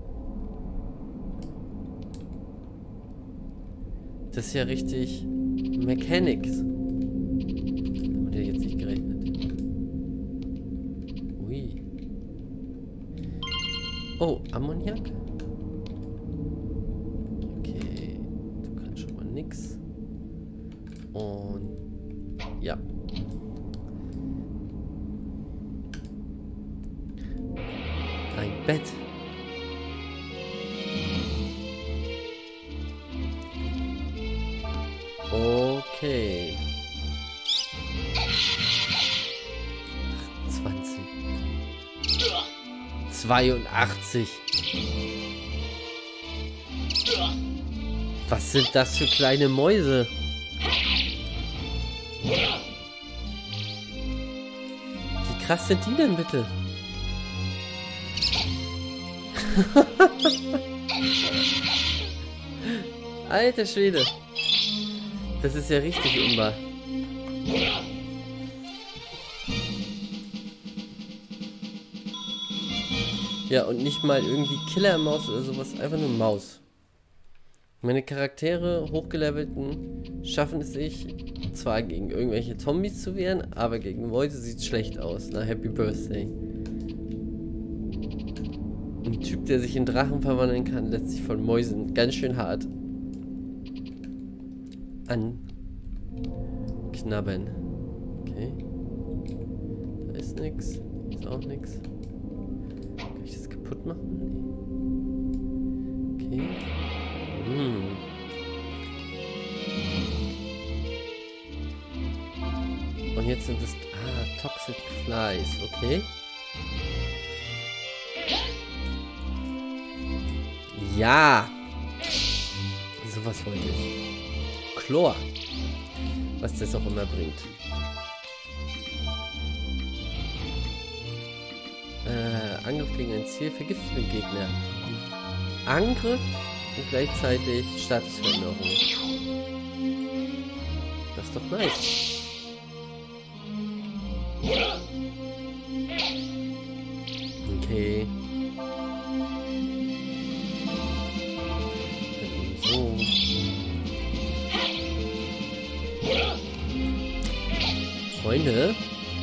Das ist ja richtig Mechanics. Hat er jetzt nicht gerechnet. Ui. Oh, Ammoniak? Okay. Du kannst schon mal nix. Und ja. Ein Bett. Okay. zwanzig. zweiundachtzig. Was sind das für kleine Mäuse? Wie krass sind die denn bitte? Alter Schwede. Das ist ja richtig unwahr. Ja, und nicht mal irgendwie Killermaus oder sowas. Einfach nur Maus. Meine Charaktere, hochgelevelten, schaffen es sich zwar gegen irgendwelche Zombies zu wehren, aber gegen Mäuse sieht es schlecht aus. Na, Happy Birthday. Ein Typ, der sich in Drachen verwandeln kann, lässt sich von Mäusen ganz schön hart anknabbern. Okay. Da ist nix. Hier ist auch nix. Kann ich das kaputt machen? Nee. Okay. Hm. Und jetzt sind es... Ah, Toxic Flies. Okay. Ja! Sowas wollte ich. Chlor. Was das auch immer bringt. Äh, Angriff gegen ein Ziel vergiftet den Gegner. Angriff und gleichzeitig Statusveränderung. Das ist doch nice. Okay. So. Freunde.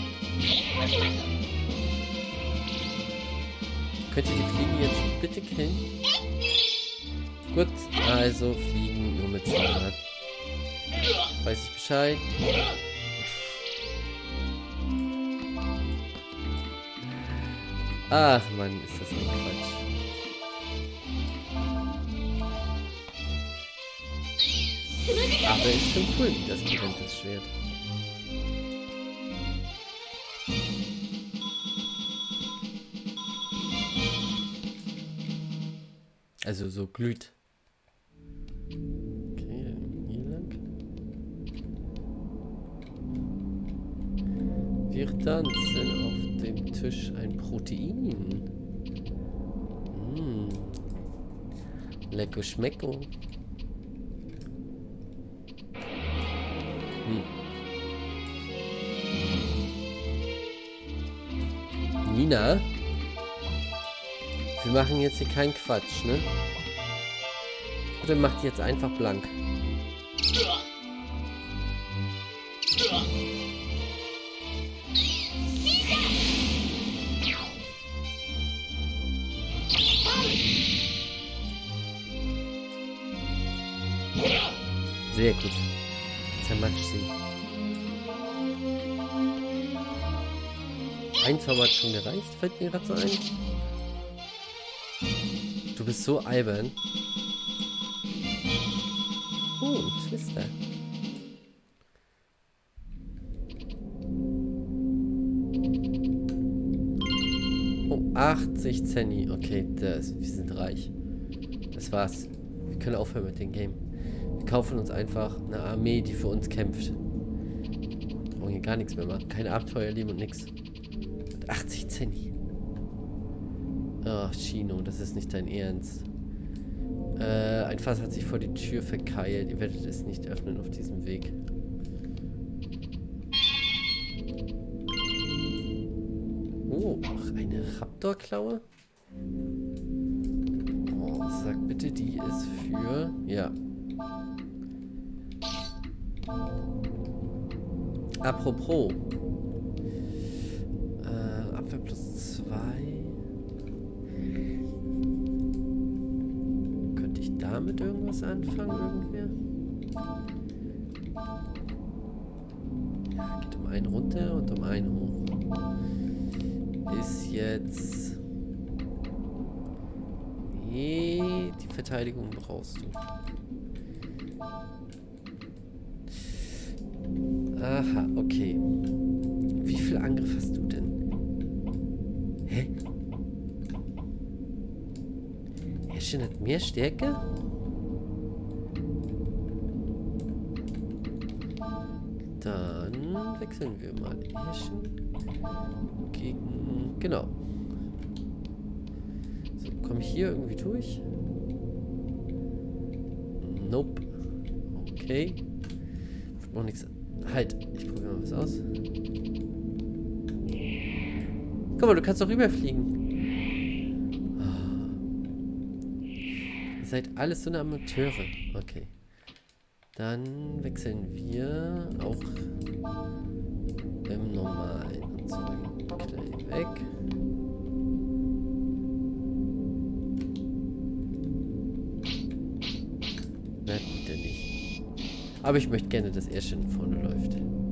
Könnt ihr die Fliegen jetzt bitte killen? Gut, also Fliegen nur mit zweihundert. Weiß ich Bescheid. Ach Mann, ist das ein Quatsch. Aber ist schon cool, das brennt das Schwert. Also so glüht. Okay, hier lang. Wir tanzen auf dem Tisch ein Protein. Mmh. Lecko schmecko. Hm. Nina? Wir machen jetzt hier keinen Quatsch, ne? Oder macht jetzt einfach blank? Sehr gut. Zermatscht sie. ein Zauber hat schon gereicht, fällt mir gerade so ein. Du bist so albern. Oh, ein Twister. Oh, achtzig Zenny. Okay, das, wir sind reich. Das war's. Wir können aufhören mit dem Game. Wir kaufen uns einfach eine Armee, die für uns kämpft. Wir brauchen hier gar nichts mehr machen. Keine Abenteuer erleben und nichts. Und achtzig Zenny. Ach, Chino, das ist nicht dein Ernst. Äh, ein Fass hat sich vor die Tür verkeilt. Ihr werdet es nicht öffnen auf diesem Weg. Oh, ach, eine Raptorklaue? Oh, sag bitte, die ist für... Ja. Apropos. Äh, Abwehr plus zwei. Könnte ich damit irgendwas anfangen, irgendwer? Ja, geht um einen runter und um einen hoch. Ist jetzt... Nee, die Verteidigung brauchst du. Aha, okay. Wie viel Angriff hast du denn? Hä? Herrchen hat mehr Stärke? Dann wechseln wir mal Herrchen gegen... Genau. So, komme ich hier irgendwie durch? Nope. Okay. Ich brauche nichts... Halt, ich probiere mal was aus. Guck mal, du kannst doch rüberfliegen. Ihr seid alles so eine Amateure. Okay. Dann wechseln wir auch im Normalen. Und so gleich weg. Na gut, denn nicht. Aber ich möchte gerne, dass er schon vorne läuft.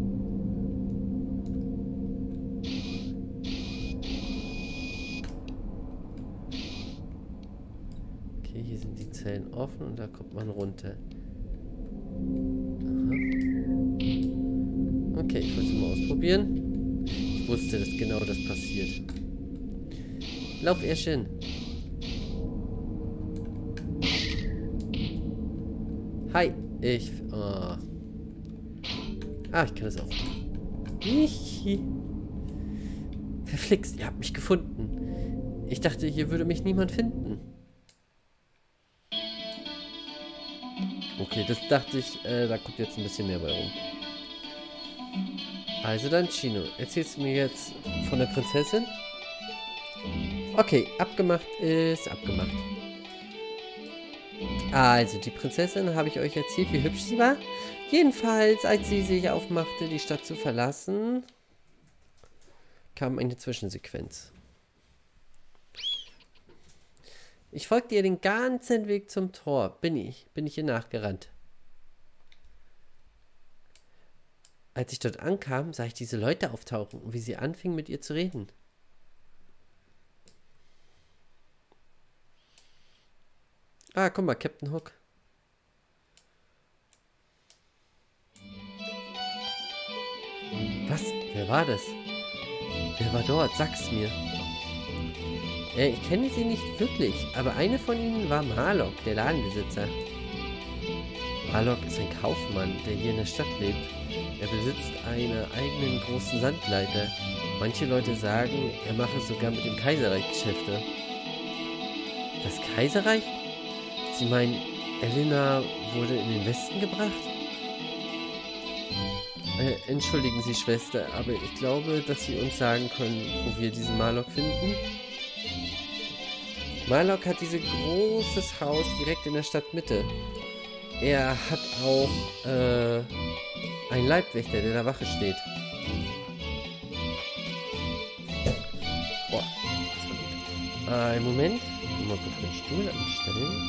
Okay, hier sind die Zellen offen und da kommt man runter. Aha. Okay, ich wollte es mal ausprobieren. Ich wusste, dass genau das passiert. Lauf, Erschen. Hi. Ich... Oh. Ah, ich kann das auch. Hihi. Verflixt, ihr habt mich gefunden. Ich dachte, hier würde mich niemand finden. Okay, das dachte ich, äh, da kommt jetzt ein bisschen mehr bei rum. Also dann, Chino, erzählst du mir jetzt von der Prinzessin? Okay, abgemacht ist abgemacht. Also, die Prinzessin, habe ich euch erzählt, wie hübsch sie war? Jedenfalls, als sie sich aufmachte, die Stadt zu verlassen, kam eine Zwischensequenz. Ich folgte ihr den ganzen Weg zum Tor. Bin ich. Bin ich ihr nachgerannt. Als ich dort ankam, sah ich diese Leute auftauchen und wie sie anfingen, mit ihr zu reden. Ah, guck mal, Captain Hook. Was? Wer war das? Wer war dort? Sag's mir. Äh, ich kenne sie nicht wirklich, aber eine von ihnen war Marlock, der Ladenbesitzer. Marlock ist ein Kaufmann, der hier in der Stadt lebt. Er besitzt einen eigenen großen Sandleiter. Manche Leute sagen, er mache sogar mit dem Kaiserreich Geschäfte. Das Kaiserreich? Sie meinen, Elena wurde in den Westen gebracht? Äh, entschuldigen Sie, Schwester, aber ich glaube, dass Sie uns sagen können, wo wir diesen Marlock finden. Marlock hat dieses großes Haus direkt in der Stadtmitte. Er hat auch äh, einen Leibwächter, der da Wache steht. Boah, das war gut. Einen Moment. Mal kurz den Stuhl anstellen.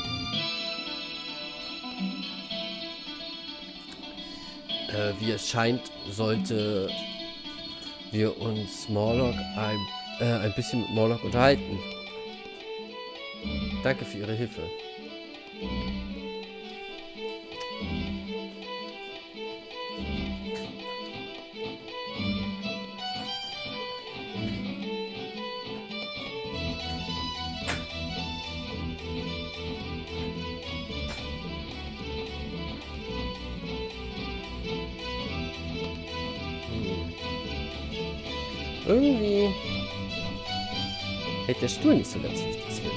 Äh, wie es scheint, sollte wir uns Morlock ein, äh, ein bisschen mit Morlock unterhalten. Danke für Ihre Hilfe. Irgendwie hält der Stuhl nicht so ganz richtig zu.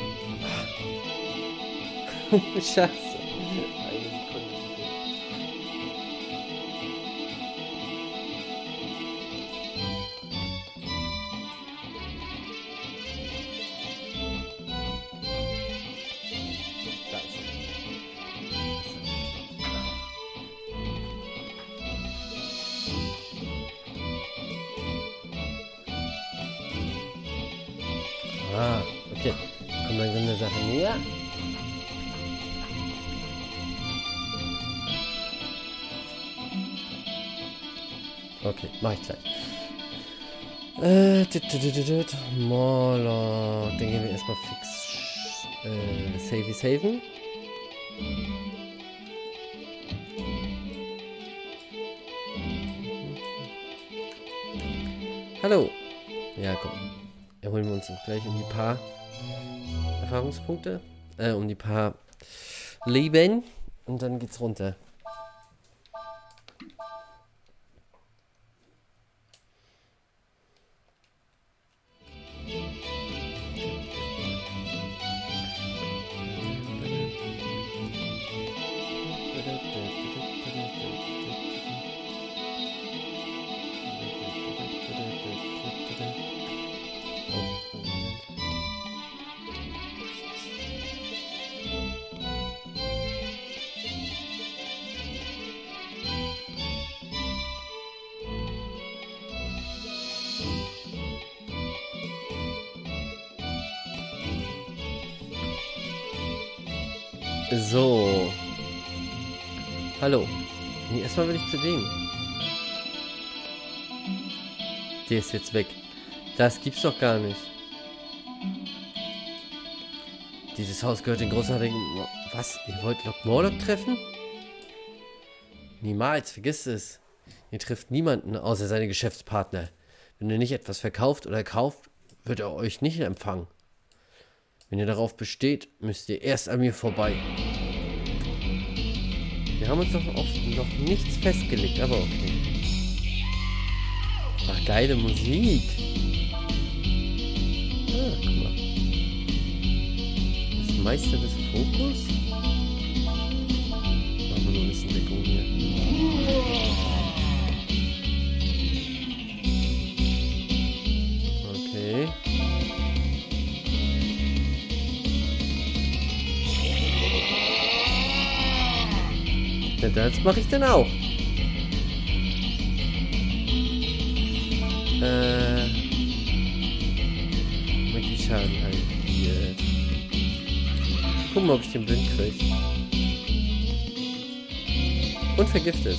Scheiße. Eine Sekunde. Da ist er. Ah, okay. Kommt dann so eine Sache näher. Okay, mach ich gleich. Äh, dit, dit, dit, dit. Morlock. Dann gehen wir erstmal fix äh, Savey saven. Hallo. Ja, komm. Erholen wir uns gleich um die paar Erfahrungspunkte. Äh, um die paar Leben. Und dann geht's runter. So. Hallo. Nee, erstmal will ich zu dem. Der ist jetzt weg. Das gibt's doch gar nicht. Dieses Haus gehört den großartigen... Was? Ihr wollt Lord Morlock treffen? Niemals, vergiss es. Ihr trifft niemanden außer seine Geschäftspartner. Wenn ihr nicht etwas verkauft oder kauft, wird er euch nicht empfangen. Wenn ihr darauf besteht, müsst ihr erst an mir vorbei. Wir haben uns doch auf noch nichts festgelegt, aber okay. Ach, geile Musik. Ah, guck mal. Das Meister des Fokus? Machen wir nur ein bisschen Deckung hier. Okay. Ja, das mache ich dann auch. Äh. Mit die Schaden halt hier. Gucken mal, ob ich den blind kriege. Und vergiftet.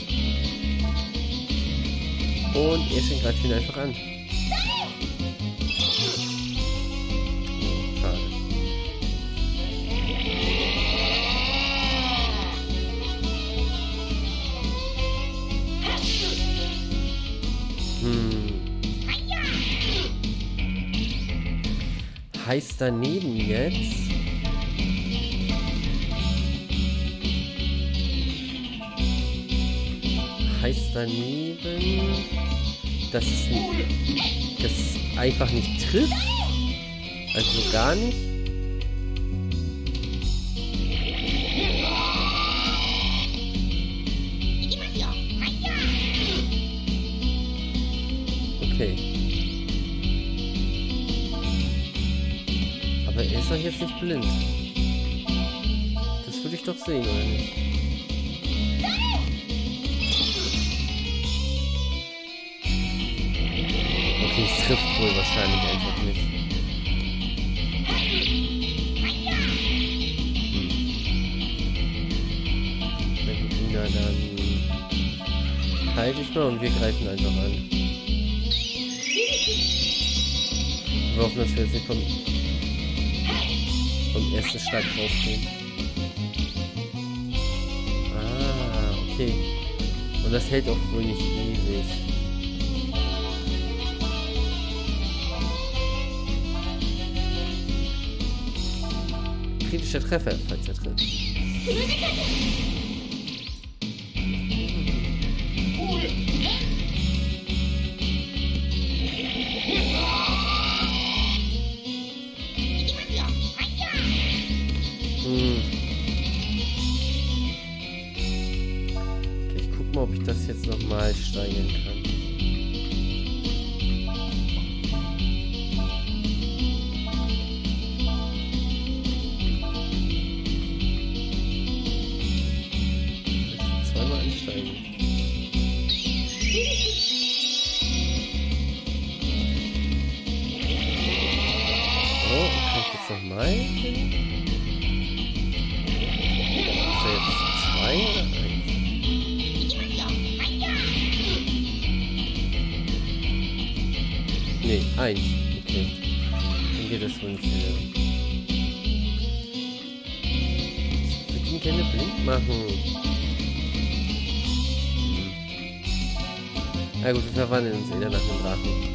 Und er schenkt greift ihn einfach an. Heißt daneben jetzt... Heißt daneben... Dass es, dass es einfach nicht trifft? Also gar nicht? Okay. Aber er ist doch jetzt nicht blind. Das würde ich doch sehen, oder nicht? Okay, es trifft wohl wahrscheinlich einfach nicht. Hm. Na gut, na dann halte ich mal und wir greifen einfach an. Wir hoffen, dass wir jetzt nicht vom, vom ersten Schlag draufgehen. Ah, okay. Und das hält auch wohl nicht ewig. Kritischer Treffer, falls er trifft. Ob ich das jetzt nochmal steigern kann. Zweimal ansteigen. Oh, kann ich jetzt nochmal? Ist da jetzt zwei oder eins? Nee, eins. Okay. Dann geht das wohl nicht mehr. Ich würde ihn gerne blind machen. Hm. Na gut, wir verwandeln uns eh nach dem Drachen.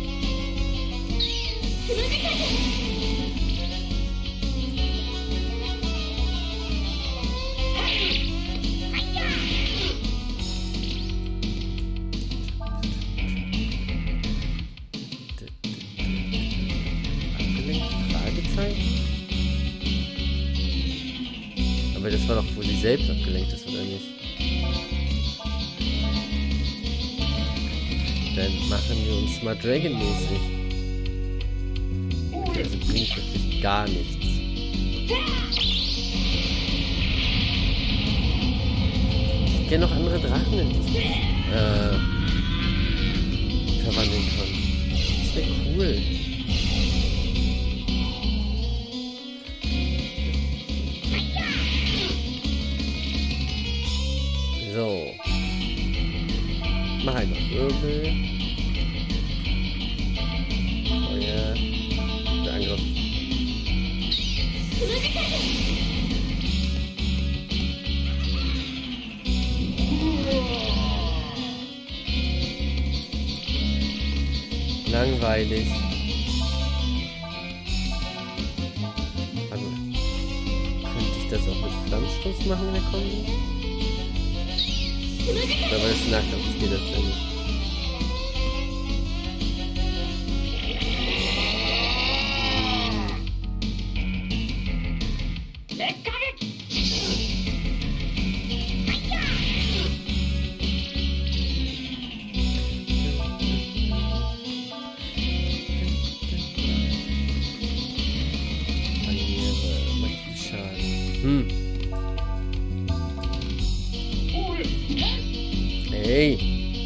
Aber das war doch, wo sie selbst abgelenkt ist, oder nicht? Dann machen wir uns mal Dragon-mäßig. Also bringt wirklich gar nichts. Ich kenne noch andere Drachen, in die ich äh, verwandeln kann. Das wäre cool. So. Mach einfach Wirbel. Feuer. Der Angriff. Langweilig. Also, könnte ich das auch mit Flammstoß machen in der Kombi? Aber das ist Nahkampf, das geht das ja nicht. Hm. Hey.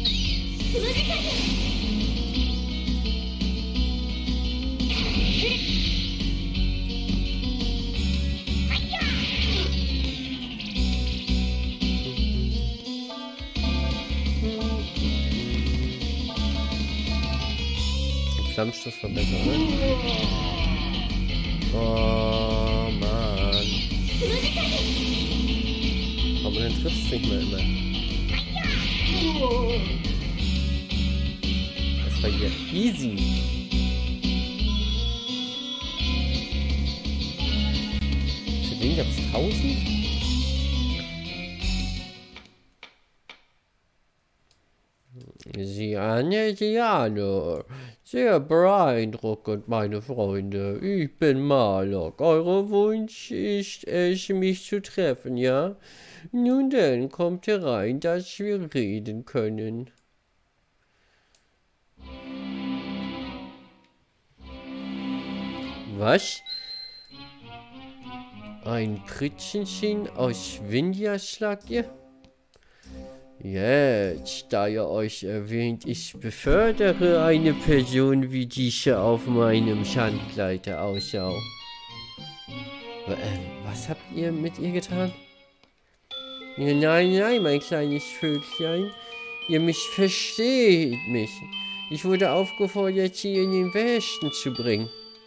Flammstoß verbessern, ne? Oh, Mann. Aber dann trifft es nicht mehr immer. Das war hier easy. Für den gab es tausend? Siane, Siane. Sehr beeindruckend, meine Freunde. Ich bin Malok. Euer Wunsch ist es, mich zu treffen, ja? Nun dann, kommt herein, dass wir reden können. Was? Ein Prinzessin aus Vindia, schlagt ihr? Jetzt, da ihr euch erwähnt, ich befördere eine Person wie diese auf meinem Schandkleider Ausschau. Äh, was habt ihr mit ihr getan? Ja, nein, nein, mein kleines Vöglein. Ihr mich versteht mich. Ich wurde aufgefordert, sie in den Westen zu bringen.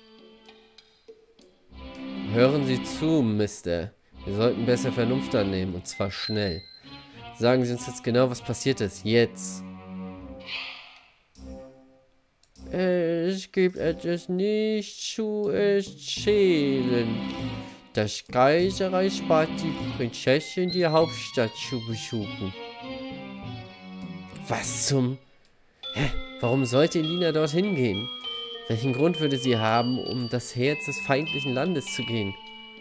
Hören Sie zu, Mister. Wir sollten besser Vernunft annehmen, und zwar schnell. Sagen Sie uns jetzt genau, was passiert ist. Jetzt. Es gibt etwas nicht zu erzählen. Das Kaiserreich bat die Prinzessin, die Hauptstadt zu besuchen. Was zum... Hä? Warum sollte Elina dorthin gehen? Welchen Grund würde sie haben, um das Herz des feindlichen Landes zu gehen?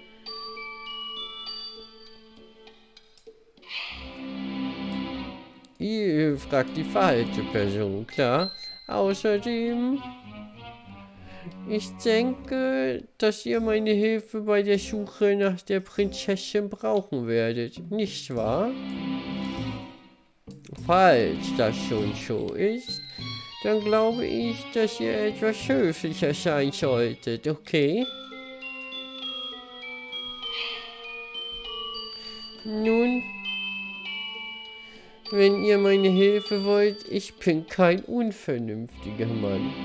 Ihr fragt die falsche Person, klar. Außerdem... Ich denke, dass ihr meine Hilfe bei der Suche nach der Prinzessin brauchen werdet, nicht wahr? Falls das schon so ist, dann glaube ich, dass ihr etwas höflicher sein solltet, okay? Nun, wenn ihr meine Hilfe wollt, ich bin kein unvernünftiger Mann.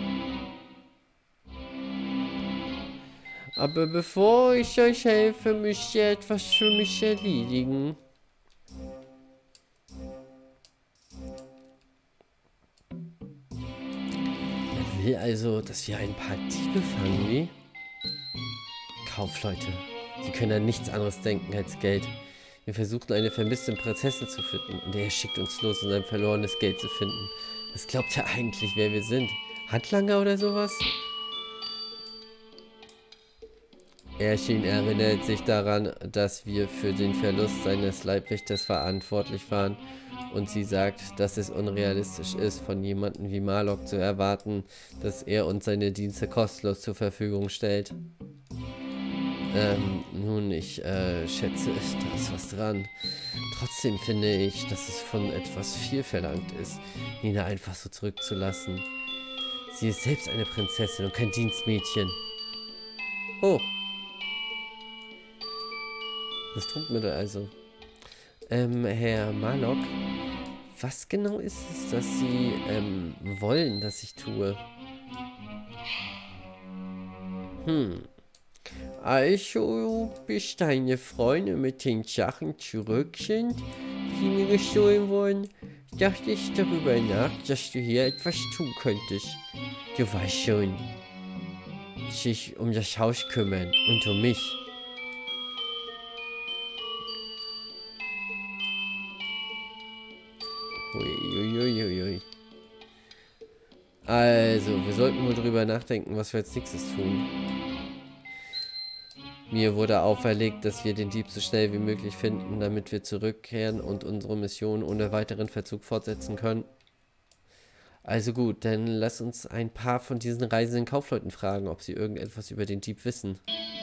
Aber bevor ich euch helfe, müsst ihr etwas für mich erledigen. Er will also, dass wir ein paar Diebe fangen, wie? Kaufleute. Sie können an nichts anderes denken als Geld. Wir versuchen, eine vermisste Prinzessin zu finden, und er schickt uns los, um sein verlorenes Geld zu finden. Was glaubt er eigentlich, wer wir sind? Handlanger oder sowas? Erschin erinnert sich daran, dass wir für den Verlust seines Leibwächters verantwortlich waren, und sie sagt, dass es unrealistisch ist, von jemandem wie Marlock zu erwarten, dass er uns seine Dienste kostenlos zur Verfügung stellt. Ähm, nun, ich äh, schätze, da ist was dran. Trotzdem finde ich, dass es von etwas viel verlangt ist, Nina einfach so zurückzulassen. Sie ist selbst eine Prinzessin und kein Dienstmädchen. Oh. Das Trunkmittel also. Ähm, Herr Marlock, was genau ist es, dass Sie, ähm, wollen, dass ich tue? Hm. Also, bis deine Freunde mit den Sachen zurück sind, die mir gestohlen wurden, dachte ich darüber nach, dass du hier etwas tun könntest. Du weißt schon, sich um das Haus kümmern und um mich. Uiuiuiui. Also, wir sollten wohl drüber nachdenken, was wir als nächstes tun. Mir wurde auferlegt, dass wir den Dieb so schnell wie möglich finden, damit wir zurückkehren und unsere Mission ohne weiteren Verzug fortsetzen können. Also gut, dann lass uns ein paar von diesen reisenden Kaufleuten fragen, ob sie irgendetwas über den Dieb wissen.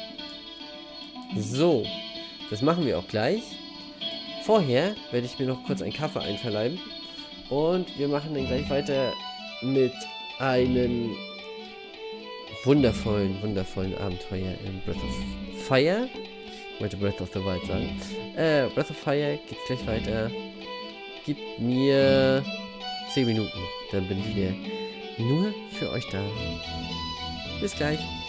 So, das machen wir auch gleich. Vorher werde ich mir noch kurz einen Kaffee einverleiben. Und wir machen dann gleich weiter mit einem wundervollen, wundervollen Abenteuer in Breath of Fire. Ich wollte Breath of the Wild sagen. Äh, Breath of Fire geht's gleich weiter. Gib mir zehn Minuten, dann bin ich wieder nur für euch da. Bis gleich.